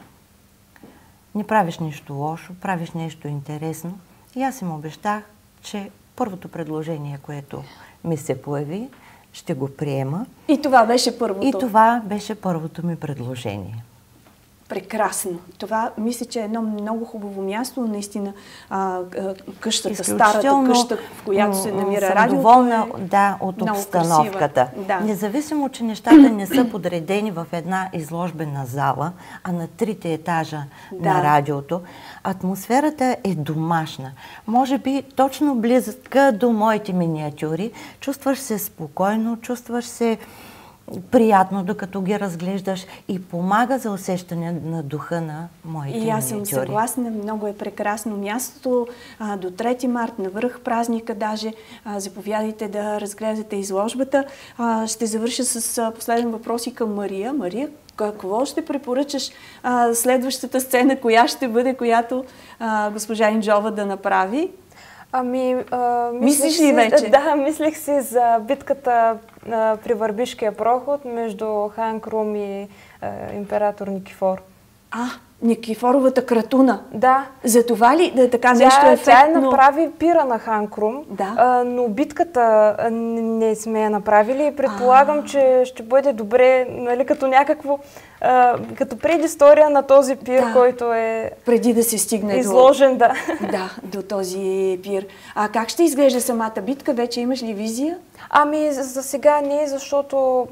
Не правиш нищо лошо, правиш нещо интересно. И аз им обещах, че първото предложение, което ми се появи, ще го приема. И това беше първото? И това беше първото ми предложение. Прекрасно. Това мисля, че е едно много хубаво място. Наистина къщата, старата къща, в която се намира радиото. Съм доволна, да, от обстановката. Да. Независимо, че нещата не са подредени в една изложбена зала, а на 3 етажа на радиото, атмосферата е домашна. Може би точно близка до моите миниатюри. Чувстваш се спокойно, чувстваш се приятно, докато ги разглеждаш и помага за усещане на духа на моите миниатюри. И аз съм съгласна, много е прекрасно мястото. До 3 март, на връх празника даже, заповядайте да разгледате изложбата. Ще завърша с последен въпрос и към Мария. Мария, какво ще препоръчаш следващата сцена, коя ще бъде, която госпожа Инджова да направи? Мислиш ли вече? Да, мислех си за битката при Върбишкия проход между Хан Крум и император Никифор. Никифоровата кратуна. Да. За това ли така нещо ефектно? Тя направи пира на Хан Крум, но битката не сме я направили и предполагам, че ще бъде добре, нали, като някакво, като предистория на този пир, който е преди да се стигне изложен, до този пир. Как ще изглежда самата битка? Вече имаш ли визия? За сега не, защото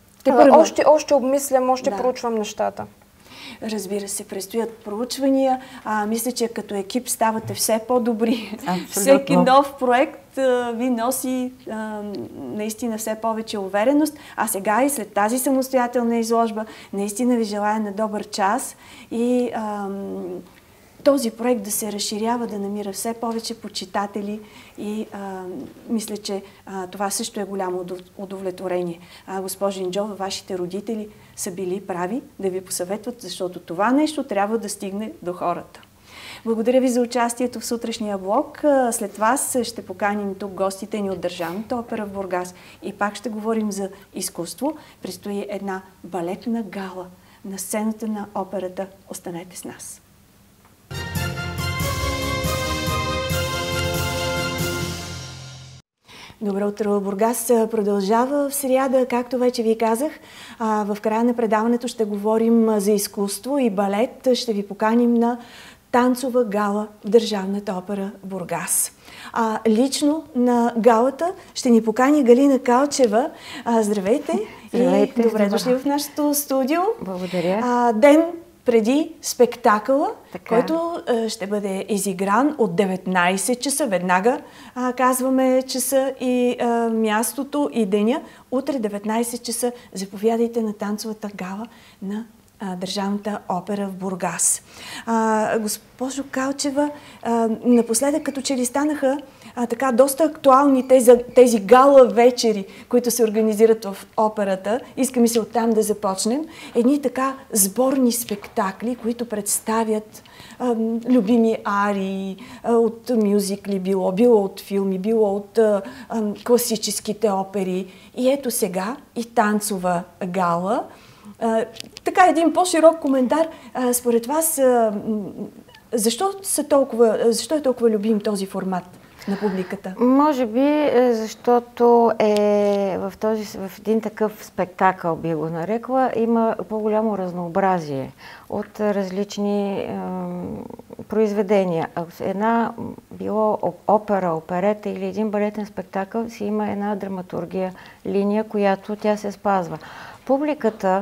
още обмислям, още проучвам нещата. Разбира се, предстоят проучвания. Мисля, че като екип ставате все по-добри. Всеки нов проект ви носи наистина все повече увереност. А сега и след тази самостоятелна изложба наистина ви желая на добър час и този проект да се разширява, да намира все повече почитатели и мисля, че това също е голямо удовлетворение. Госпожо Инджова, вашите родители са били прави да ви посъветват, защото това нещо трябва да стигне до хората. Благодаря ви за участието в сутрешния блок. След вас ще поканим тук гостите ни от Държавната опера в Бургас и пак ще говорим за изкуство. Предстои една балетна гала на сцената на операта. Останете с нас. Добро утро, Бургас продължава в сряда, както вече ви казах. В края на предаването ще говорим за изкуство и балет. Ще ви поканим на танцова гала в Държавната опера Бургас. Лично на галата ще ни покани Галина Калчева. Здравейте! Здравейте! И добре дошли в нашото студио. Благодаря. Ден преди спектакъла, който ще бъде изигран от 19 часа. Веднага казваме часа и мястото и деня. Утре 19 часа заповядайте на танцовата гала на Държавната опера в Бургас. Госпожо Калчева, напоследък като че ли станаха така доста актуални тези гала вечери, които се организират в операта. Иска ми се оттам да започнем. Едни така сборни спектакли, които представят любими арии от мюзикли, било от филми, било от класическите опери. И ето сега и танцова гала. Така един по-широк коментар. Според вас, защо е толкова любим този формат на публиката? Може би, защото в един такъв спектакъл, би го нарекла, има по-голямо разнообразие от различни произведения. Една било опера, оперета или един балетен спектакъл си има една драматургия, линия, която тя се спазва. Публиката,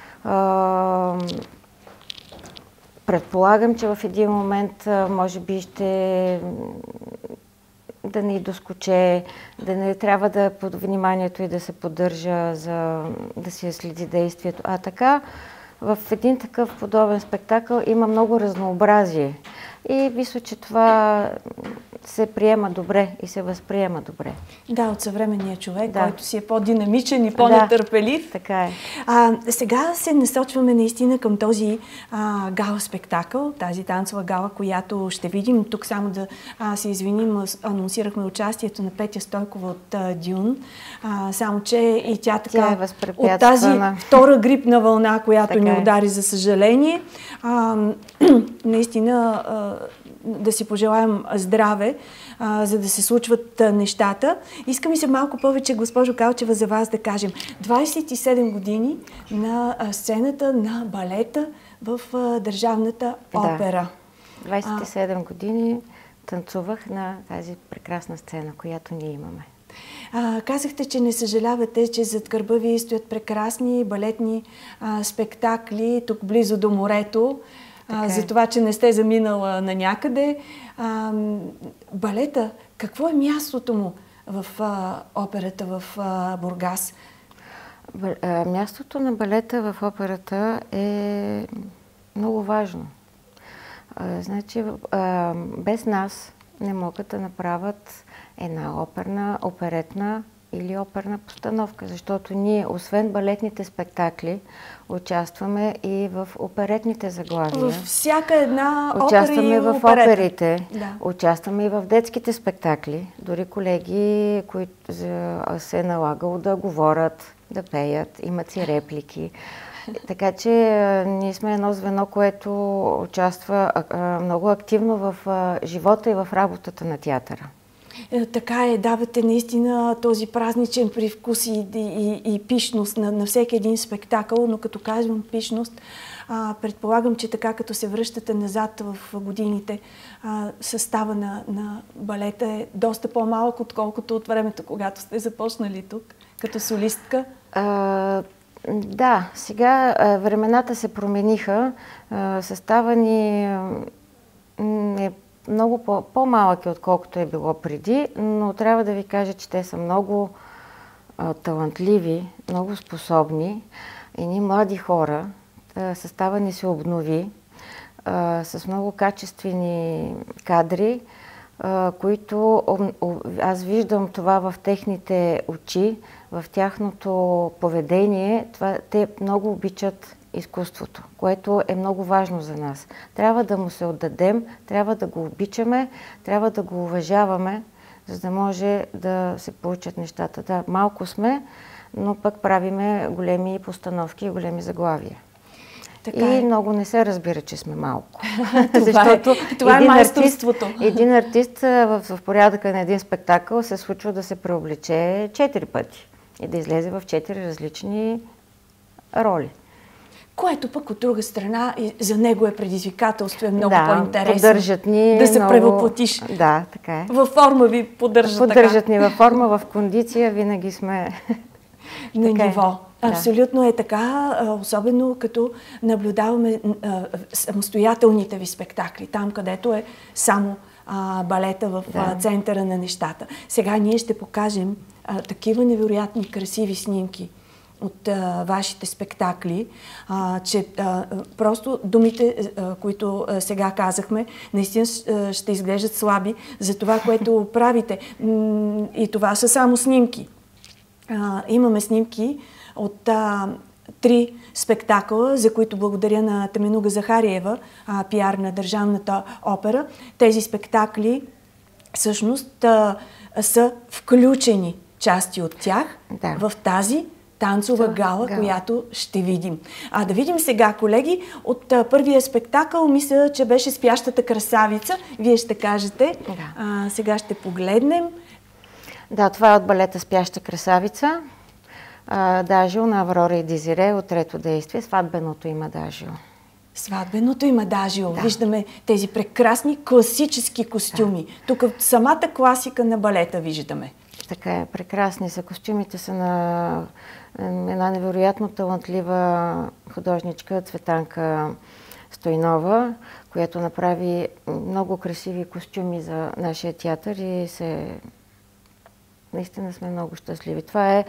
предполагам, че в един момент може би ще да не доскоче, да не трябва да под вниманието и да се поддържа, да се следи действието. А така, в един такъв подобен спектакъл има много разнообразие. И мисля, че това се приема добре и се възприема добре. Да, от съвременния човек, който си е по-динамичен и по-нетърпелив. Така е. Сега се насочваме наистина към този гала спектакъл, тази танцова гала, която ще видим. Тук само да се извиним, анонсирахме участието на Петя Стойкова от Дюн. Само че и тя така от тази втора грипна вълна, която ни удари, за съжаление. Наистина да си пожелаем здраве, за да се случват нещата. Иска ми се малко повече, госпожо Калчева, за вас да кажем. 27 години на сцената на балета в Държавната опера. 27 години танцувах на тази прекрасна сцена, която ние имаме. Казахте, че не съжалявате, че зад гърба ви стоят прекрасни балетни спектакли, тук близо до морето. За това, че не сте заминала на някъде. Балета, какво е мястото му в операта в Бургас? Мястото на балета в операта е много важно. Значи, без нас не могат да направят една оперетна или оперна постановка, защото ние, освен балетните спектакли, участваме и в оперетните заглавия. Във всяка една опера участваме в оперите, участваме и в детските спектакли. Дори колеги, които се е налагало да говорят, да пеят, имат си реплики. Така че ние сме едно звено, което участва много активно в живота и в работата на театъра. Така е, давате наистина този празничен привкус и пишност на всеки един спектакъл, но като казвам пишност, предполагам, че така като се връщате назад в годините, състава на балета е доста по-малък, отколкото от времето, когато сте започнали тук, като солистка. Да, сега времената се промениха, състава ни е много по-малък, отколкото е било преди, но трябва да ви кажа, че те са много талантливи, много способни и ние млади хора. Състава ни се обнови с много качествени кадри, които аз виждам това в техните очи, в тяхното поведение. Те много обичат изкуството, което е много важно за нас. Трябва да му се отдадем, трябва да го обичаме, трябва да го уважаваме, за да може да се получат нещата. Да, малко сме, но пък правиме големи постановки и големи заглавия. И много не се разбира, че сме малко. това е майсторството. Един артист в порядъка на един спектакъл се случва да се преоблече 4 пъти и да излезе в 4 различни роли. Което пък от друга страна за него е предизвикателство, е много по-интересно. Поддържат ни да се превъплатиш. Да, така е. Във форма ви поддържат така. Поддържат ни във форма, в кондиция, винаги сме на ниво. Абсолютно е така, особено като наблюдаваме самостоятелните ви спектакли, там където е само балета в центъра на нещата. Сега ние ще покажем такива невероятни красиви снимки от вашите спектакли, че просто думите, които сега казахме, наистина ще изглеждат слаби за това, което правите. И това са само снимки. Имаме снимки от 3 спектакъла, за които благодаря на Теменуга Захариева, пиар на Държавната опера. Тези спектакли всъщност са включени части от тях в тази танцова гала, която ще видим. Да видим сега, колеги, от първия спектакъл, мисля, че беше Спящата красавица. Вие ще кажете. Сега ще погледнем. Да, това е от балета Спяща красавица. Дажио на Аврора и Дезире от трето действие. Сватбеното има Дажио. Сватбеното има Дажио. Виждаме тези прекрасни класически костюми. Тук самата класика на балета виждаме. Така е, прекрасни са. Костюмите са на една невероятно талантлива художничка Цветанка Стойнова, която направи много красиви костюми за нашия театър и наистина сме много щастливи. Това е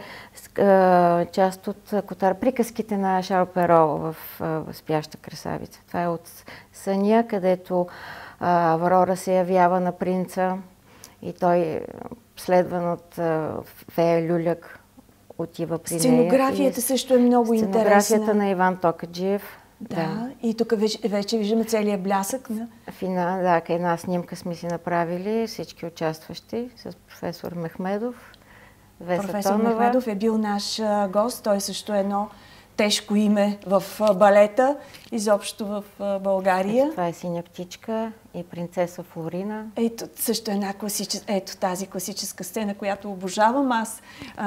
част от приказките на Шарл Перо в Спяща красавица. Това е от съня, където Аврора се явява на принца и той, следван от фея Люляк, отива при нея. Сценографията също е много интересна. Сценографията на Иван Токаджиев. Да, и тук вече виждаме целият блясък. Една снимка сме си направили, всички участващи, с професор Мехмедов. Професор Мехмедов е бил наш гост. Той също е едно тежко име в балета, изобщо в България. Това е Синя птичка и принцеса Флорина. Ето също една тази класическа сцена, която обожавам аз.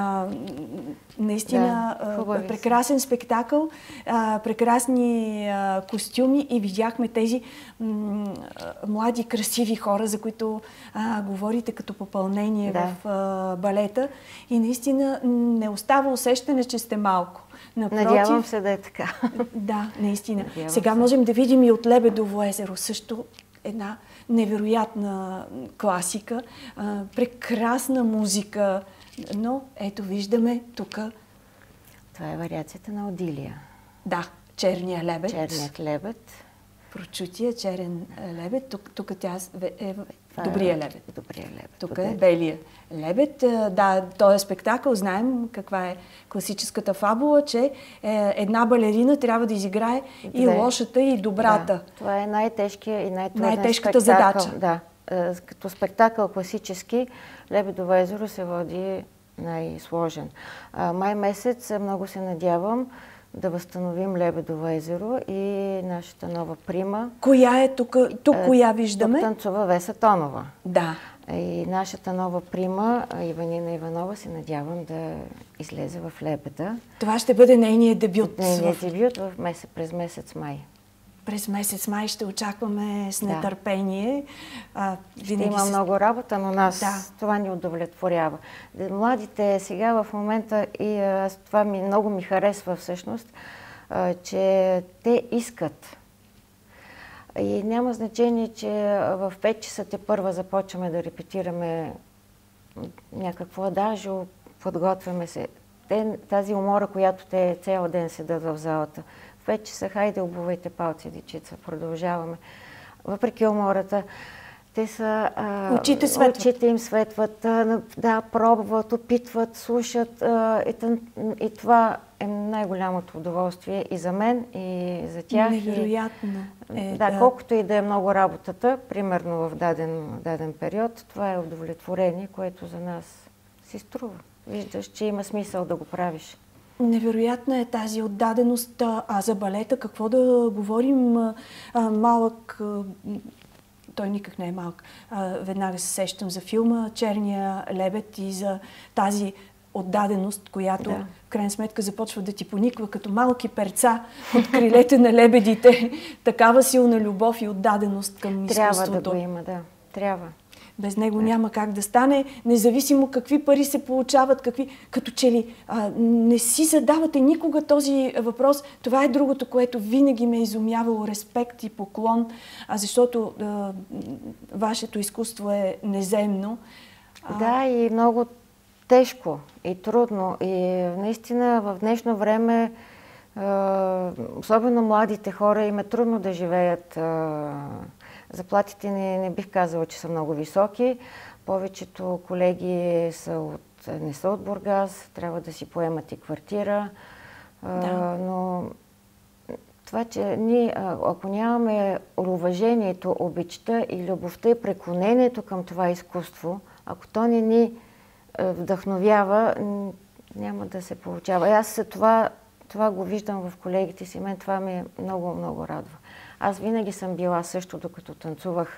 Наистина прекрасен спектакъл, прекрасни костюми и видяхме тези млади, красиви хора, за които говорите като попълнение в балета. И наистина не остава усещане, че сте малко. Напротив, надявам се да е така. Да, наистина. Сега можем да видим и от Лебедово езеро също една невероятна класика, прекрасна музика, но ето виждаме тук. Това е вариацията на Одилия. Да, черния лебед. Черният лебед. Прочутия черен лебед. Тук тя е добрия лебед. Добрия лебед. Тук е белия лебед. Да, този спектакъл, знаем каква е класическата фабула, че една балерина трябва да изиграе и лошата, и добрата. Да. Това е най-тежкия и най-тежката задача. Да. Като спектакъл класически, Лебедово езеро се води най-сложен. Май месец много се надявам да възстановим Лебедово езеро и нашата нова прима. Коя е тук? Тук коя виждаме? Тук танцува Веса Тонова. Да. И нашата нова прима, Иванина Иванова, се надявам да излезе в Лебеда. Това ще бъде нейният дебют. Нейният дебют през месец май. През месец май ще очакваме с нетърпение. Ще има много работа, но нас това ни удовлетворява. Младите сега в момента, и това много ми харесва всъщност, че те искат. И няма значение, че в 5 часа тепърва започваме да репетираме някакво адажио, подготвяме се. Тази умора, която те цял ден седат в залата. В 5 часа, хайде, обувайте палци, дечица, продължаваме. Въпреки умората, те са... Очите им светват, пробват, опитват, слушат. И това е най-голямото удоволствие и за мен, и за тях. Невероятно. Колкото и да е много работата, примерно в даден период, това е удовлетворение, което за нас си струва. Виждаш, че има смисъл да го правиш. Невероятна е тази отдаденост, а за балета какво да говорим, малък, той никак не е малък. Веднага се сещам за филма "Черния лебед" и за тази отдаденост, която в крайна сметка започва да ти пониква като малки перца от крилете на лебедите. Такава силна любов и отдаденост към изкуството. Трябва да го има, да. Трябва. Без него няма как да стане, независимо какви пари се получават, като че ли не си задавате никога този въпрос. Това е другото, което винаги ме е изумявало, респект и поклон, защото вашето изкуство е неземно. Да, и много тежко и трудно. И наистина в днешно време, особено младите хора, им е трудно да живеят. Заплатите не бих казала, че са много високи. Повечето колеги не са от Бургас, трябва да си поемат и квартира. Но това, че ние, ако нямаме уважението, обичта и любовта и преклонението към това изкуство, ако то не ни вдъхновява, няма да се получава. И аз това го виждам в колегите си. Мен това ме много, много радва. Аз винаги съм била също, докато танцувах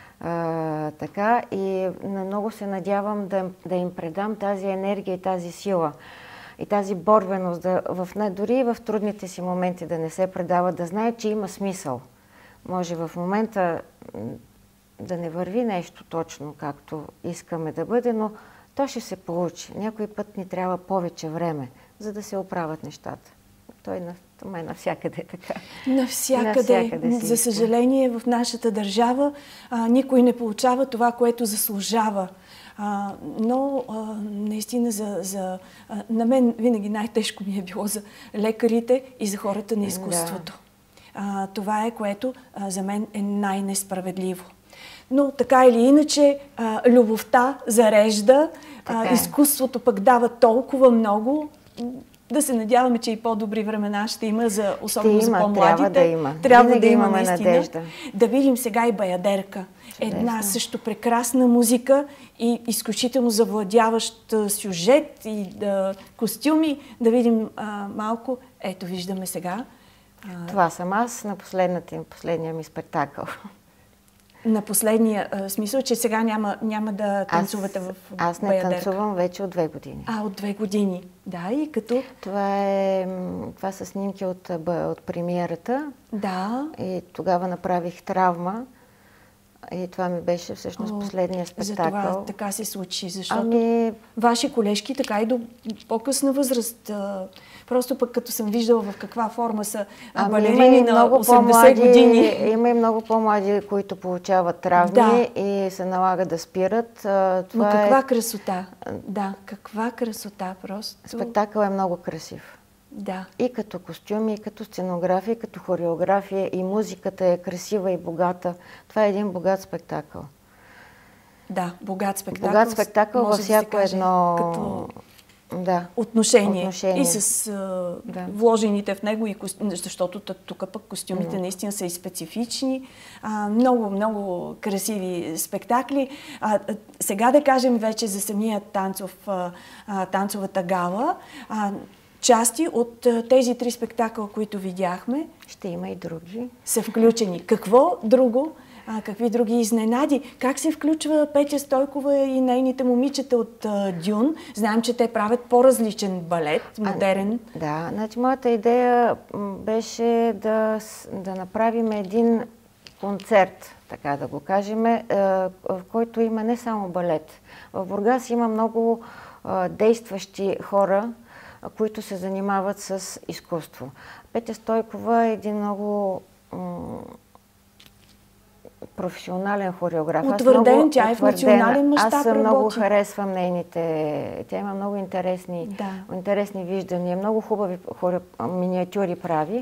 така, и много се надявам да им предам тази енергия и тази сила и тази борбеност, дори и в трудните си моменти да не се предават, да знаят, че има смисъл. Може в момента да не върви нещо точно както искаме да бъде, но то ще се получи. Някой път ни трябва повече време, за да се оправят нещата. Той е навсякъде така. Навсякъде. За съжаление, в нашата държава никой не получава това, което заслужава. Но наистина на мен винаги най-тежко ми е било за лекарите и за хората на изкуството. Това е, което за мен е най-несправедливо. Но така или иначе, любовта зарежда, изкуството пък дава толкова много. Да се надяваме, че и по-добри времена ще има, особено за по-младите. Трябва да има наистина. Надежда. Да видим сега и Баядерка. Една също прекрасна музика и изключително завладяващ сюжет и костюми. Да видим малко. Ето, виждаме сега. Това съм аз на последния ми спектакъл. На последния смисъл, че сега няма да танцувате в Баядерка? Аз не танцувам вече от 2 години. От 2 години. Да, и като... Това са снимки от премиерата. Да. И тогава направих "Травма". И това ми беше всъщност последния спектакъл. За това така се случи, защото ваши колежки така и до по-късна възраст. Просто пък като съм виждала в каква форма са балерини на 80 години. Има и много по-млади, които получават травми и се налага да спират. Но каква красота! Да, каква красота просто. Спектакъл е много красив. Да. И като костюми, и като сценография, и като хореография, и музиката е красива и богата. Това е един богат спектакъл. Да, богат спектакъл. Богат спектакъл във всяко едно отношение. И с вложените в него, защото тук пък костюмите наистина са и специфични. Много, много красиви спектакли. Сега да кажем вече за самия танцовата гала. Части от тези 3 спектакъла, които видяхме, ще има и други, са включени. Какво друго? Какви други изненади? Как се включва Петя Стойкова и нейните момичета от Дюн? Знаем, че те правят по-различен балет, модерен. Да, значи моята идея беше да направим един концерт, така да го кажем, в който има не само балет. В Бургас има много действащи хора, които се занимават с изкуство. Петя Стойкова е един много професионален хореограф. Утвърден, тя е в национален мащаб. Аз много харесвам нейните... Тя има много интересни виждания, много хубави миниатюри прави.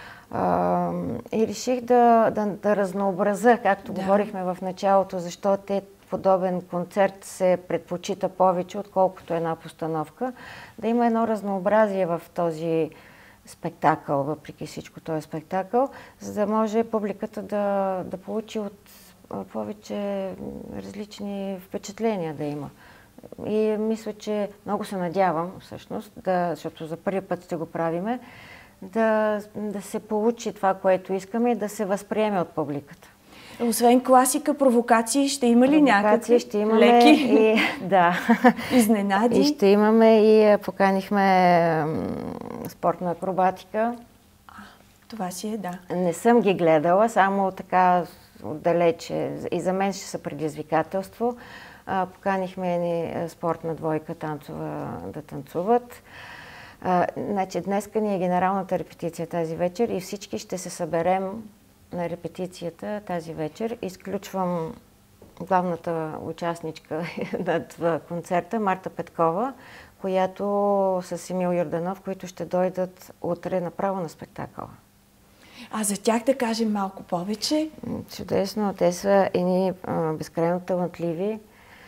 И реших да разнообразя, както говорихме в началото, защо подобен концерт се предпочита повече, отколкото една постановка. Да има едно разнообразие в този спектакъл, въпреки всичко този спектакъл, за да може публиката да получи от повече различни впечатления да има. И мисля, че много се надявам, всъщност, защото за първи път ще го правиме, да се получи това, което искаме и да се възприеме от публиката. Освен класика, провокации, ще има ли някакви ще имаме леки изненади? И ще имаме и поканихме спортна акробатика. Това си е, да. Не съм ги гледала, само така отдалече. И за мен ще са предизвикателство. Поканихме ни спортна двойка танцова да танцуват. Значи, днеска ни е генералната репетиция тази вечер и всички ще се съберем на репетицията тази вечер. Изключвам главната участничка на концерта, Марта Петкова, която с Емил Йорданов, които ще дойдат утре направо на спектакъла. А за тях да кажем малко повече? Чудесно. Те са едни безкрайно талантливи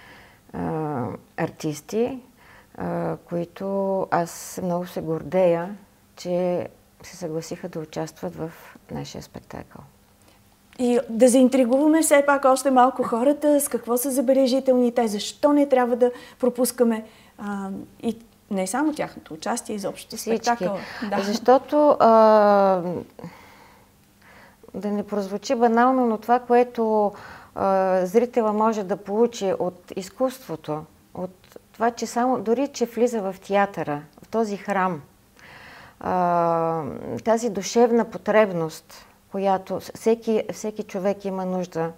артисти, които аз много се гордея, че се съгласиха да участват в нашия спектакъл. И да заинтригуваме все пак още малко хората, с какво са забележителни те, защо не трябва да пропускаме и не само тяхното участие, изобщо спектакъла. Да. Защото да не прозвучи банално, но това, което зрителя може да получи от изкуството, от това, че дори че влиза в театъра, в този храм, тази душевна потребност, която всеки човек има нужда,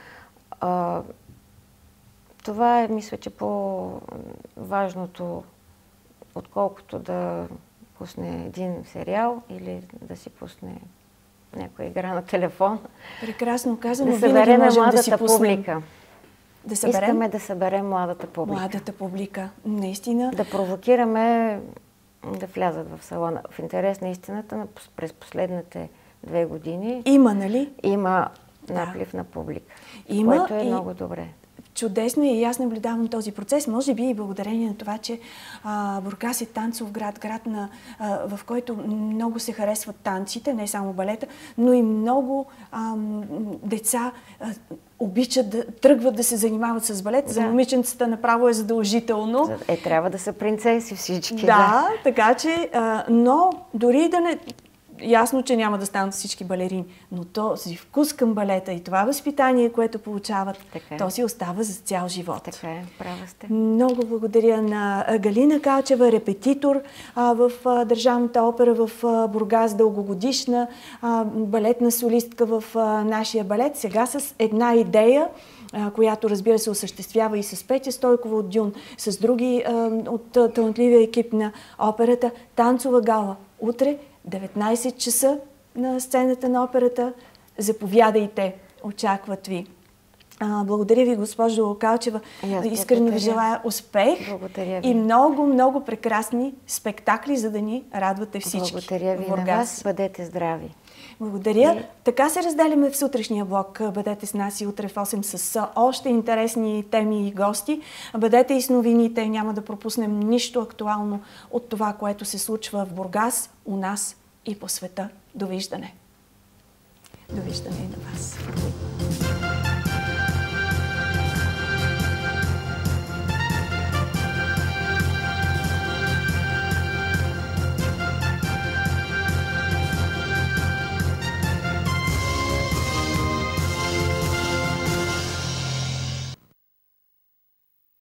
това е, мисля, че по-важното, отколкото да пусне един сериал или да си пусне някоя игра на телефон. Прекрасно казано, да съберем младата публика. Искаме да съберем младата публика. Младата публика, наистина. Да провокираме да влязат в салона. В интерес на истината, през последните 2 години... Има, нали? Има наплив на публика, което е много добре. Чудесно и аз наблюдавам този процес. Може би и благодарение на това, че Бургас е танцов град, в който много се харесват танците, не само балета, но и много деца обичат тръгват да се занимават с балет. За момиченцата направо е задължително. Трябва да са принцеси всички. Да, така че, но дори да не... Ясно, че няма да станат всички балерини, но този вкус към балета и това възпитание, което получават, то си остава за цял живот. Така е, права сте. Много благодаря на Галина Калчева, репетитор в Държавната опера в Бургас, дългогодишна балетна солистка в нашия балет. Сега с една идея, която, разбира се, осъществява и с Петя Стойкова от Дюн, с други от талантливия екип на операта, танцова гала. Утре 19 часа на сцената на операта. Заповядайте, очакват ви. Благодаря ви, госпожо Калчева. Искрено ви желая успех. Благодаря ви. И много, много прекрасни спектакли, за да ни радвате всички. Благодаря ви на вас. Бъдете здрави. Благодаря. Така се разделяме в сутрешния блок. Бъдете с нас и утре в 8 с още интересни теми и гости. Бъдете и с новините. Няма да пропуснем нищо актуално от това, което се случва в Бургас, у нас и по света. Довиждане. Довиждане и на вас.